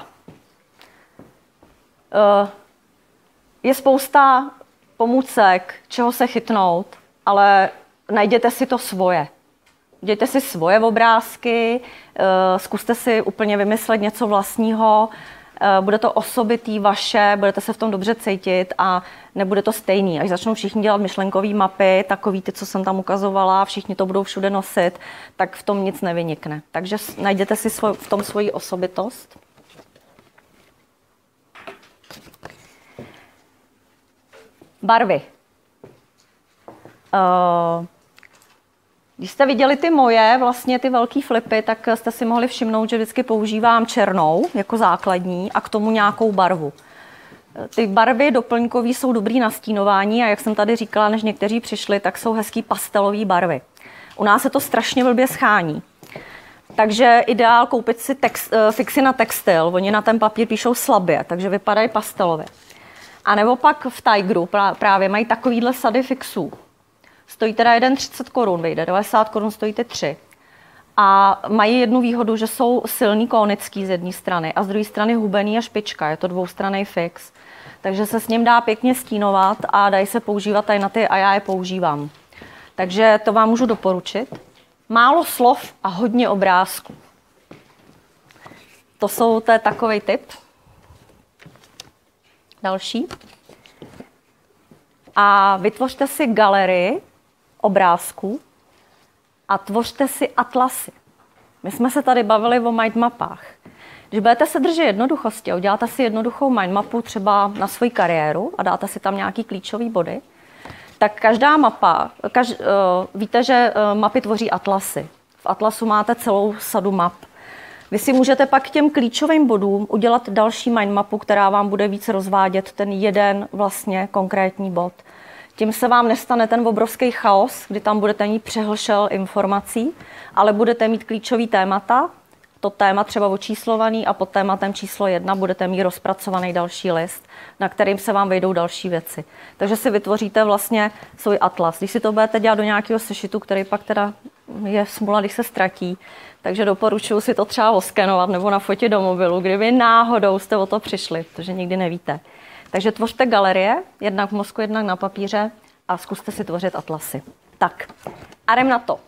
S2: Uh, je spousta pomůcek, čeho se chytnout, ale najděte si to svoje. Dějte si svoje obrázky, zkuste si úplně vymyslet něco vlastního, bude to osobitý vaše, budete se v tom dobře cítit a nebude to stejný. Až začnou všichni dělat myšlenkové mapy, takový ty, co jsem tam ukazovala, všichni to budou všude nosit, tak v tom nic nevynikne. Takže najděte si svoj, v tom svoji osobitost. Barvy. Uh, když jste viděli ty moje, vlastně ty velký flipy, tak jste si mohli všimnout, že vždycky používám černou jako základní a k tomu nějakou barvu. Ty barvy doplňkový jsou dobrý na stínování a jak jsem tady říkala, než někteří přišli, tak jsou hezký pastelové barvy. U nás se to strašně blbě schání. Takže ideál koupit si text, fixy na textil. Oni na ten papír píšou slabě, takže vypadají pastelově. A nebo pak v Tigeru právě mají takovýhle sady fixů. Stojí teda jeden třicet korun, vyjde, devadesát korun stojí ty tři. A mají jednu výhodu, že jsou silný konický z jedné strany a z druhé strany hubený a špička. Je to dvoustranný fix. Takže se s ním dá pěkně stínovat a dají se používat tady na ty a já je používám. Takže to vám můžu doporučit. Málo slov a hodně obrázků. To jsou, to je takovej tip. Další. A vytvořte si galerii obrázků a tvořte si atlasy. My jsme se tady bavili o mindmapách. Když budete se držet jednoduchosti a uděláte si jednoduchou mindmapu třeba na svoji kariéru a dáte si tam nějaký klíčový body, tak každá mapa, kaž, uh, víte, že uh, mapy tvoří atlasy. V atlasu máte celou sadu map. Vy si můžete pak k těm klíčovým bodům udělat další mindmapu, která vám bude víc rozvádět ten jeden vlastně konkrétní bod. Tím se vám nestane ten obrovský chaos, kdy tam budete mít přehlšel informací, ale budete mít klíčový témata, to téma třeba očíslovaný a pod tématem číslo jedna budete mít rozpracovaný další list, na kterým se vám vejdou další věci. Takže si vytvoříte vlastně svůj atlas. Když si to budete dělat do nějakého sešitu, který pak teda je smůla, když se ztratí, takže doporučuji si to třeba oskenovat nebo nafotit do mobilu, kdyby náhodou jste o to přišli, protože nikdy nevíte. Takže tvořte galerie, jednak v mozku, jednak na papíře a zkuste si tvořit atlasy. Tak, a jdem na to.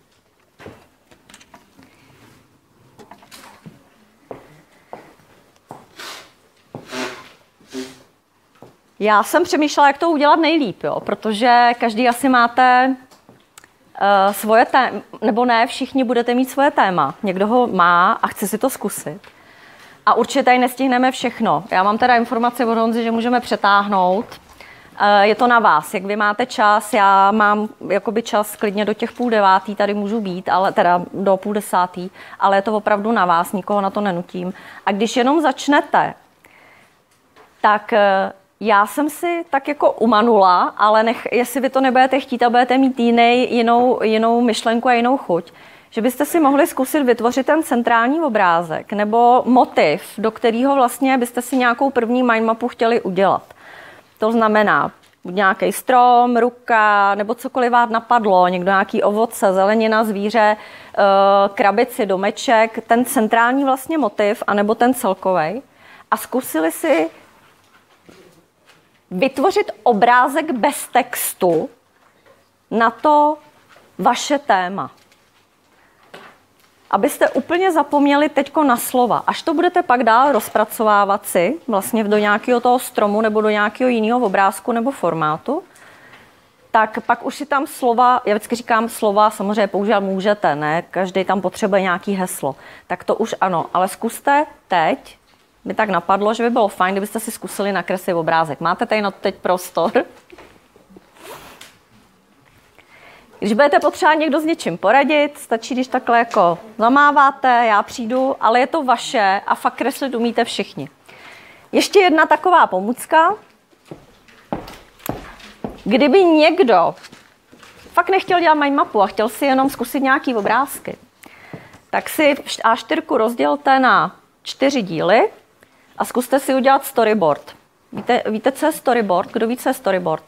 S2: Já jsem přemýšlela, jak to udělat nejlíp, jo, protože každý asi máte uh, svoje téma, nebo ne, všichni budete mít svoje téma. Někdo ho má a chce si to zkusit. A určitě tady nestihneme všechno. Já mám teda informaci od Honzy, že můžeme přetáhnout. Je to na vás, jak vy máte čas. Já mám jakoby čas klidně do těch půl devátý, tady můžu být, ale teda do půl desátý, ale je to opravdu na vás, nikoho na to nenutím. A když jenom začnete, tak já jsem si tak jako umanula, ale nech, jestli vy to nebudete chtít a budete mít jiný, jinou, jinou myšlenku a jinou chuť, že byste si mohli zkusit vytvořit ten centrální obrázek nebo motiv, do kterého vlastně byste si nějakou první mindmapu chtěli udělat. To znamená nějaký strom, ruka nebo cokoliv vás napadlo, někdo nějaký ovoce, zelenina, zvíře, krabici, domeček, ten centrální vlastně motiv anebo ten celkovej a zkusili si vytvořit obrázek bez textu na to vaše téma. Abyste úplně zapomněli teďko na slova. Až to budete pak dál rozpracovávat si vlastně do nějakého toho stromu nebo do nějakého jiného obrázku nebo formátu, tak pak už si tam slova, já vždycky říkám slova, samozřejmě používat můžete, ne? Každý tam potřebuje nějaký heslo. Tak to už ano, ale zkuste teď, mi tak napadlo, že by bylo fajn, kdybyste si zkusili nakreslit obrázek. Máte tady na to teď prostor. Když budete potřebovat někdo s něčím poradit, stačí, když takhle jako zamáváte, já přijdu, ale je to vaše a fakt kreslit umíte všichni. Ještě jedna taková pomůcka. Kdyby někdo fakt nechtěl dělat mindmapu a chtěl si jenom zkusit nějaký obrázky, tak si á čtyři rozdělte na čtyři díly a zkuste si udělat storyboard. Víte, víte, co je storyboard? Kdo ví, co je storyboard?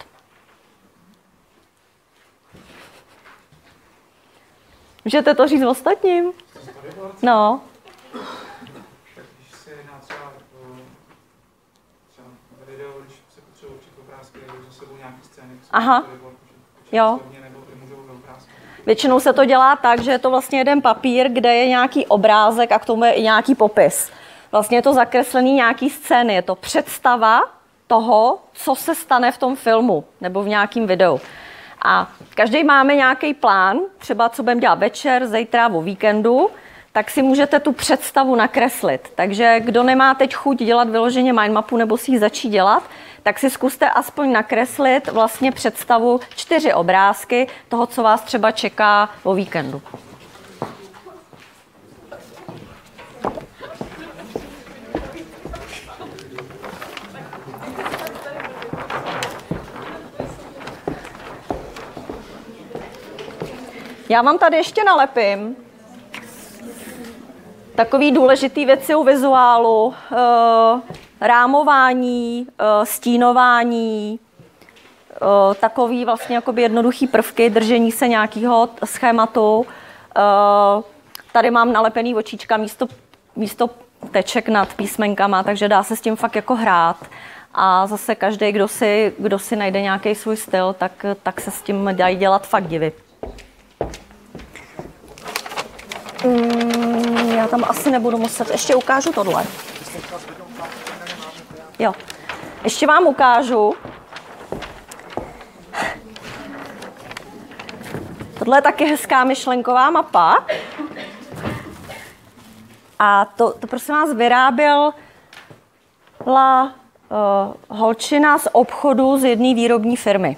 S2: Můžete to říct ostatním? No.
S3: Když se jedná třeba video, když se potřebuje určit obrázky, nebo za sebou nějaké scény,
S2: aha. Jo. Většinou se to dělá tak, že je to vlastně jeden papír, kde je nějaký obrázek a k tomu je i nějaký popis. Vlastně je to zakreslený nějaký scény, je to představa toho, co se stane v tom filmu nebo v nějakém videu. A každý máme nějaký plán, třeba co budeme dělat večer, zítra o víkendu, tak si můžete tu představu nakreslit. Takže kdo nemá teď chuť dělat vyloženě mindmapu nebo si ji začít dělat, tak si zkuste aspoň nakreslit vlastně představu čtyři obrázky toho, co vás třeba čeká o víkendu. Já vám tady ještě nalepím takový důležitý věci u vizuálu, e, rámování, e, stínování, e, takový vlastně jakoby jednoduchý prvky, držení se nějakého schématu. E, tady mám nalepený očička místo, místo teček nad písmenkama, takže dá se s tím fakt jako hrát. A zase každý, kdo si, kdo si najde nějaký svůj styl, tak, tak se s tím dají dělat fakt divy. Mm, já tam asi nebudu muset, ještě ukážu tohle. Jo, ještě vám ukážu. Tohle je taky hezká myšlenková mapa. A to, to prosím vás vyráběla uh, holčina z obchodu z jedné výrobní firmy,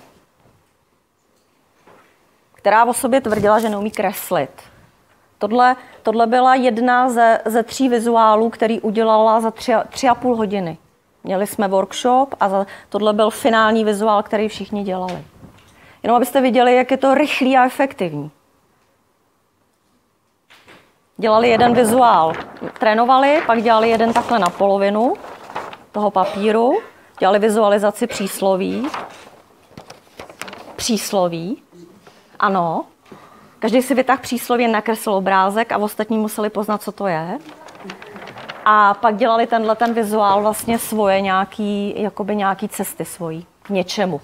S2: která o sobě tvrdila, že neumí kreslit. Tohle, tohle byla jedna ze, ze tří vizuálů, který udělala za tři, tři a půl hodiny. Měli jsme workshop a za, tohle byl finální vizuál, který všichni dělali. Jenom abyste viděli, jak je to rychlý a efektivní. Dělali jeden vizuál, trénovali, pak dělali jeden takhle na polovinu toho papíru, dělali vizualizaci přísloví. Přísloví, ano. Každý si vytáhl přísloví, nakreslil obrázek a ostatní museli poznat, co to je. A pak dělali tenhle ten vizuál vlastně svoje nějaký, jakoby nějaký cesty svojí k něčemu.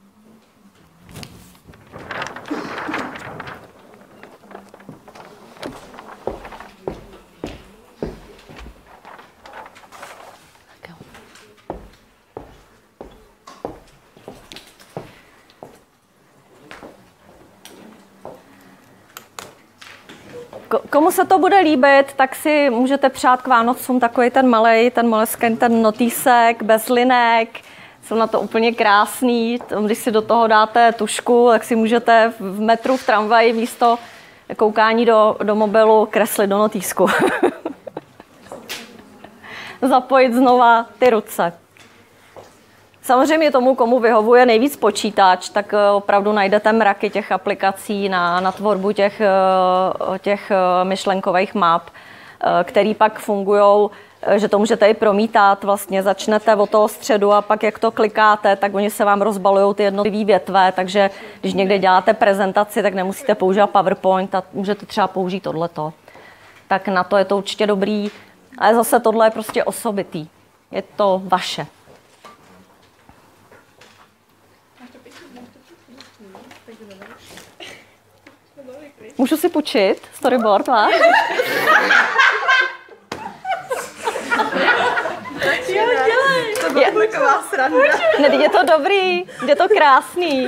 S2: Komu se to bude líbit, tak si můžete přát k Vánocům takový ten malej, ten moleskine, ten notýsek bez linek. Jsou na to úplně krásný. Když si do toho dáte tušku, tak si můžete v metru, v tramvaji místo koukání do, do mobilu kreslit do notýsku. Zapojit znova ty ruce. Samozřejmě tomu, komu vyhovuje nejvíc počítač, tak opravdu najdete mraky těch aplikací na, na tvorbu těch, těch myšlenkových map, který pak fungují, že to můžete i promítat. Vlastně začnete od toho středu a pak jak to klikáte, tak oni se vám rozbalují ty jednotlivé větve, takže když někde děláte prezentaci, tak nemusíte používat PowerPoint a můžete třeba použít tohleto. Tak na to je to určitě dobrý, ale zase tohle je prostě osobitý. Je to vaše. Můžu si půjčit storyboard, máš?
S4: Jo, dělej. To byla taková sranda.
S2: Ne, je to dobrý, je to krásný.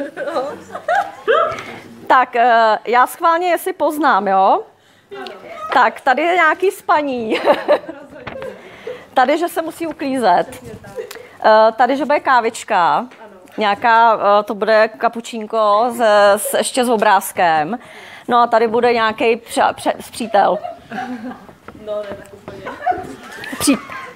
S2: Tak, já schválně, jestli poznám, jo? Tak, tady je nějaký spaní. Tady, že se musí uklízet. Tady, že bude kávička. Nějaká, to bude kapučínko s, s, ještě s obrázkem. No a tady bude nějaký pře- pře- přítel.
S4: No, ne tak úplně.
S2: Pří...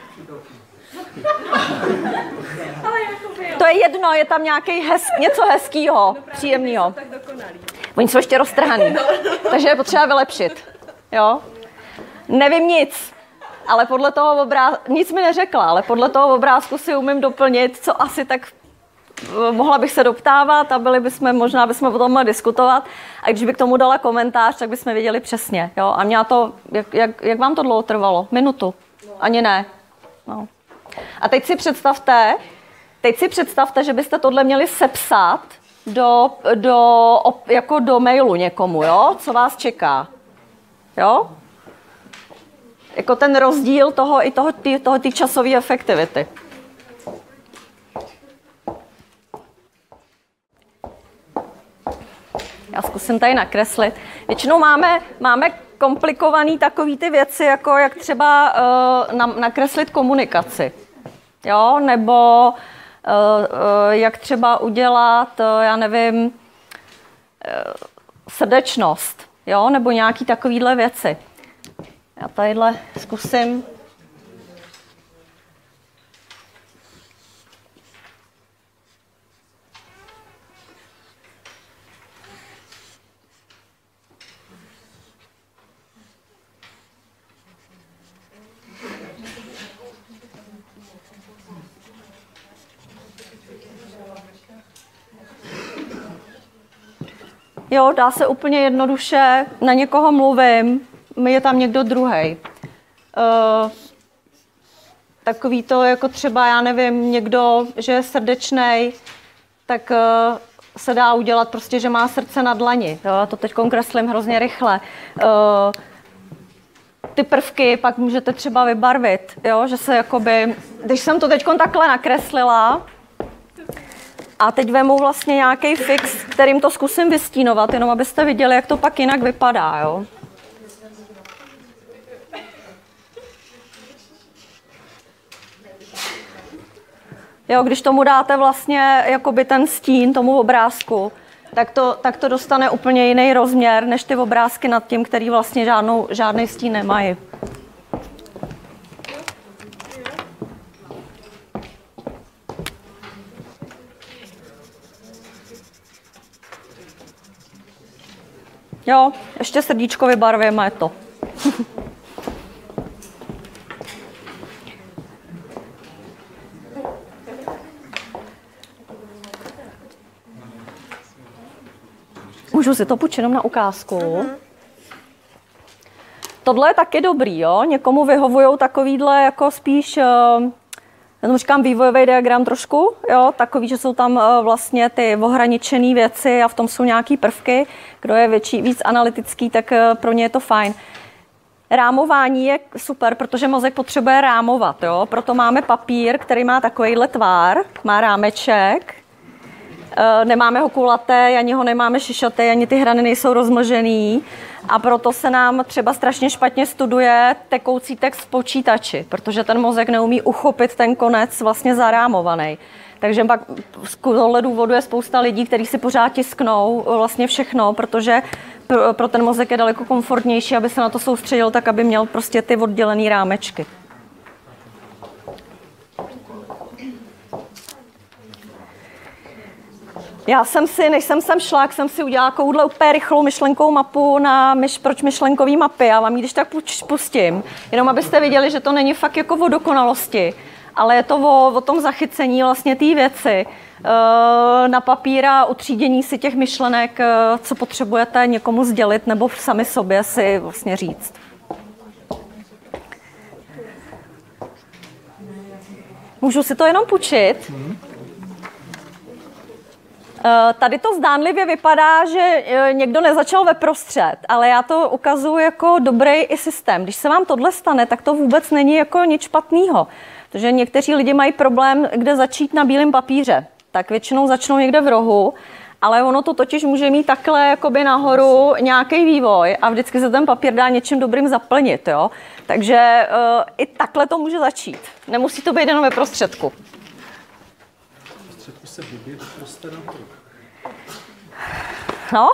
S2: To je jedno, je tam nějaký hez, něco hezkýho, no příjemného. Oni jsou ještě roztrhaný, no, no. Takže je potřeba vylepšit. Jo? Nevím nic, ale podle toho obrázku, nic mi neřekla, ale podle toho obrázku si umím doplnit, co asi tak mohla bych se doptávat a byli bychom, možná bychom o tom mohli diskutovat. A když bych k tomu dala komentář, tak bychom věděli přesně. Jo? A mě to, jak, jak, jak vám to dlouho trvalo? Minutu? Ani ne. No. A teď si představte, teď si představte, že byste tohle měli sepsat do, do, jako do mailu někomu, jo? Co vás čeká. Jo? Jako ten rozdíl toho i toho, tý, toho tý časové efektivity. Já zkusím tady nakreslit. Většinou máme, máme komplikované takové ty věci, jako jak třeba uh, na, nakreslit komunikaci. Jo? Nebo uh, uh, jak třeba udělat, uh, já nevím, uh, srdečnost. Jo? Nebo nějaký takovýhle věci. Já tadyhle zkusím. Jo, dá se úplně jednoduše, na někoho mluvím, je tam někdo druhej. Uh, takový to, jako třeba, já nevím, někdo, že je srdečnej, tak uh, se dá udělat prostě, že má srdce na dlani. Jo, to teď kreslím hrozně rychle. Uh, ty prvky pak můžete třeba vybarvit, jo, že se jakoby, když jsem to teď takhle nakreslila, a teď vemu vlastně nějaký fix, kterým to zkusím vystínovat, jenom abyste viděli, jak to pak jinak vypadá, jo. Jo, když tomu dáte vlastně jakoby ten stín tomu obrázku, tak to, tak to dostane úplně jiný rozměr, než ty obrázky nad tím, který vlastně žádnou, žádný stín nemají. Jo, ještě srdíčko vybarvím a je to. Můžu si to půjčit jenom na ukázku. Uh-huh. Tohle je taky dobrý, jo? Někomu vyhovujou takovýhle jako spíš, já tomu říkám vývojový diagram trošku, jo? Takový, že jsou tam vlastně ty ohraničené věci a v tom jsou nějaký prvky. Kdo je větší, víc analytický, tak pro ně je to fajn. Rámování je super, protože mozek potřebuje rámovat, jo? Proto máme papír, který má takovýhle tvar, má rámeček. Nemáme ho kulaté, ani ho nemáme šišaté, ani ty hrany nejsou rozmlžený a proto se nám třeba strašně špatně studuje tekoucí text v počítači, protože ten mozek neumí uchopit ten konec vlastně zarámovaný. Takže pak z tohohle důvodu je spousta lidí, kteří si pořád tisknou vlastně všechno, protože pro ten mozek je daleko komfortnější, aby se na to soustředil tak, aby měl prostě ty oddělený rámečky. Já jsem si, než jsem sem šla, jsem si udělala takovouhle úplně rychlou myšlenkovou mapu na myš, proč myšlenkový mapy. Já vám ji když tak pustím, jenom abyste viděli, že to není fakt jako o dokonalosti, ale je to o, o tom zachycení vlastně té věci na papír a utřídění si těch myšlenek, co potřebujete někomu sdělit nebo sami sobě si vlastně říct. Můžu si to jenom půjčit? Tady to zdánlivě vypadá, že někdo nezačal veprostřed, ale já to ukazuju jako dobrý i systém. Když se vám tohle stane, tak to vůbec není jako nic špatného. Protože někteří lidi mají problém, kde začít na bílém papíře. Tak většinou začnou někde v rohu, ale ono to totiž může mít takhle jakoby nahoru nějaký vývoj a vždycky se ten papír dá něčím dobrým zaplnit. Jo? Takže uh, i takhle to může začít. Nemusí to být jenom ve prostředku.
S3: Se blbě, prostě nahoru.
S2: No.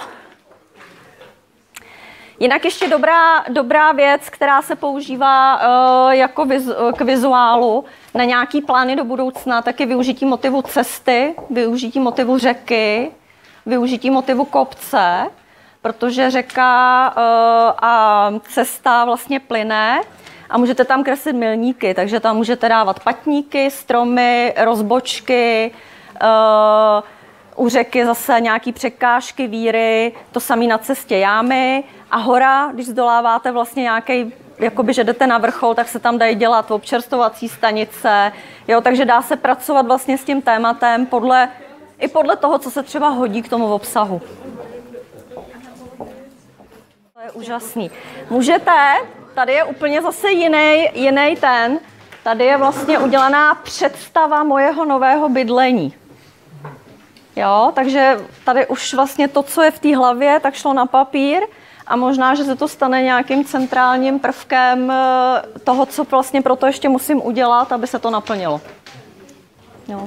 S2: Jinak ještě dobrá, dobrá věc, která se používá uh, jako viz, k vizuálu na nějaký plány do budoucna, tak je využití motivu cesty, využití motivu řeky, využití motivu kopce, protože řeka uh, a cesta vlastně plyne a můžete tam kreslit milníky, takže tam můžete dávat patníky, stromy, rozbočky, Uh, u řeky zase nějaký překážky, víry, to samé na cestě jámy a hora, když zdoláváte vlastně nějaký, jakoby, že jdete na vrchol, tak se tam dají dělat občerstovací stanice, jo, takže dá se pracovat vlastně s tím tématem podle, i podle toho, co se třeba hodí k tomu obsahu. To je úžasný. Můžete, tady je úplně zase jiný, jiný ten, tady je vlastně udělaná představa mojeho nového bydlení. Jo, takže tady už vlastně to, co je v té hlavě, tak šlo na papír a možná, že se to stane nějakým centrálním prvkem toho, co vlastně proto ještě musím udělat, aby se to naplnilo. Jo.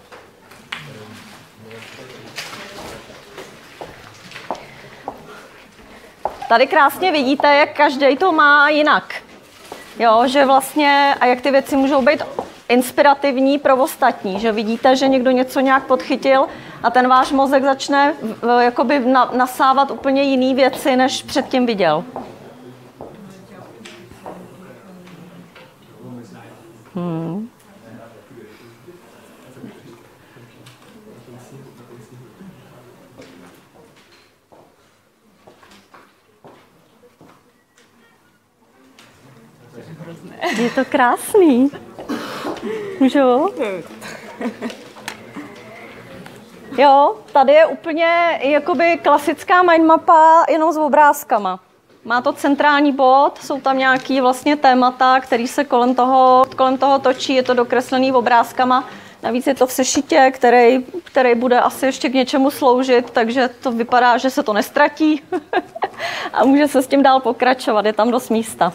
S2: Tady krásně vidíte, jak každý to má jinak. Jo, že vlastně, a jak ty věci můžou být inspirativní pro ostatní, že vidíte, že někdo něco nějak podchytil a ten váš mozek začne jakoby na, nasávat úplně jiné věci, než předtím viděl. Hmm.
S4: hrozné.
S2: Je to krásný. Můžu? Jo, tady je úplně jakoby klasická mindmapa jenom s obrázkama. Má to centrální bod, jsou tam nějaký vlastně témata, který se kolem toho, kolem toho točí, je to dokreslený obrázkama. Navíc je to v sešitě, který, který bude asi ještě k něčemu sloužit, takže to vypadá, že se to nestratí a může se s tím dál pokračovat, je tam dost místa.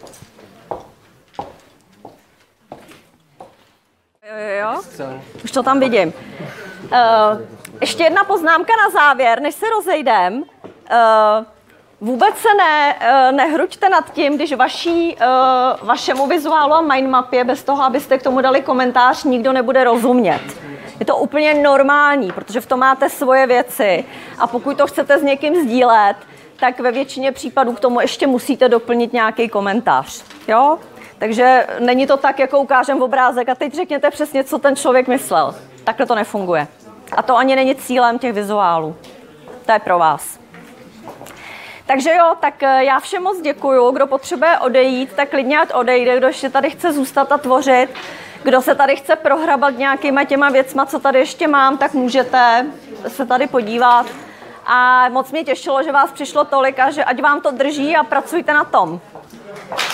S2: Jo, jo, jo. Už to tam vidím. Uh, ještě jedna poznámka na závěr, než se rozejdem. Uh, vůbec se ne, uh, nehruďte nad tím, když vaší, uh, vašemu vizuálu a mindmapě, bez toho, abyste k tomu dali komentář, nikdo nebude rozumět. Je to úplně normální, protože v tom máte svoje věci a pokud to chcete s někým sdílet, tak ve většině případů k tomu ještě musíte doplnit nějaký komentář. Jo? Takže není to tak, jako ukážem v obrázek a teď řekněte přesně, co ten člověk myslel. Takhle to nefunguje. A to ani není cílem těch vizuálů. To je pro vás. Takže jo, tak já všem moc děkuju. Kdo potřebuje odejít, tak klidně ať odejde. Kdo ještě tady chce zůstat a tvořit, kdo se tady chce prohrabat nějakýma těma věcma, co tady ještě mám, tak můžete se tady podívat. A moc mě těšilo, že vás přišlo tolik a že ať vám to drží a pracujte na tom.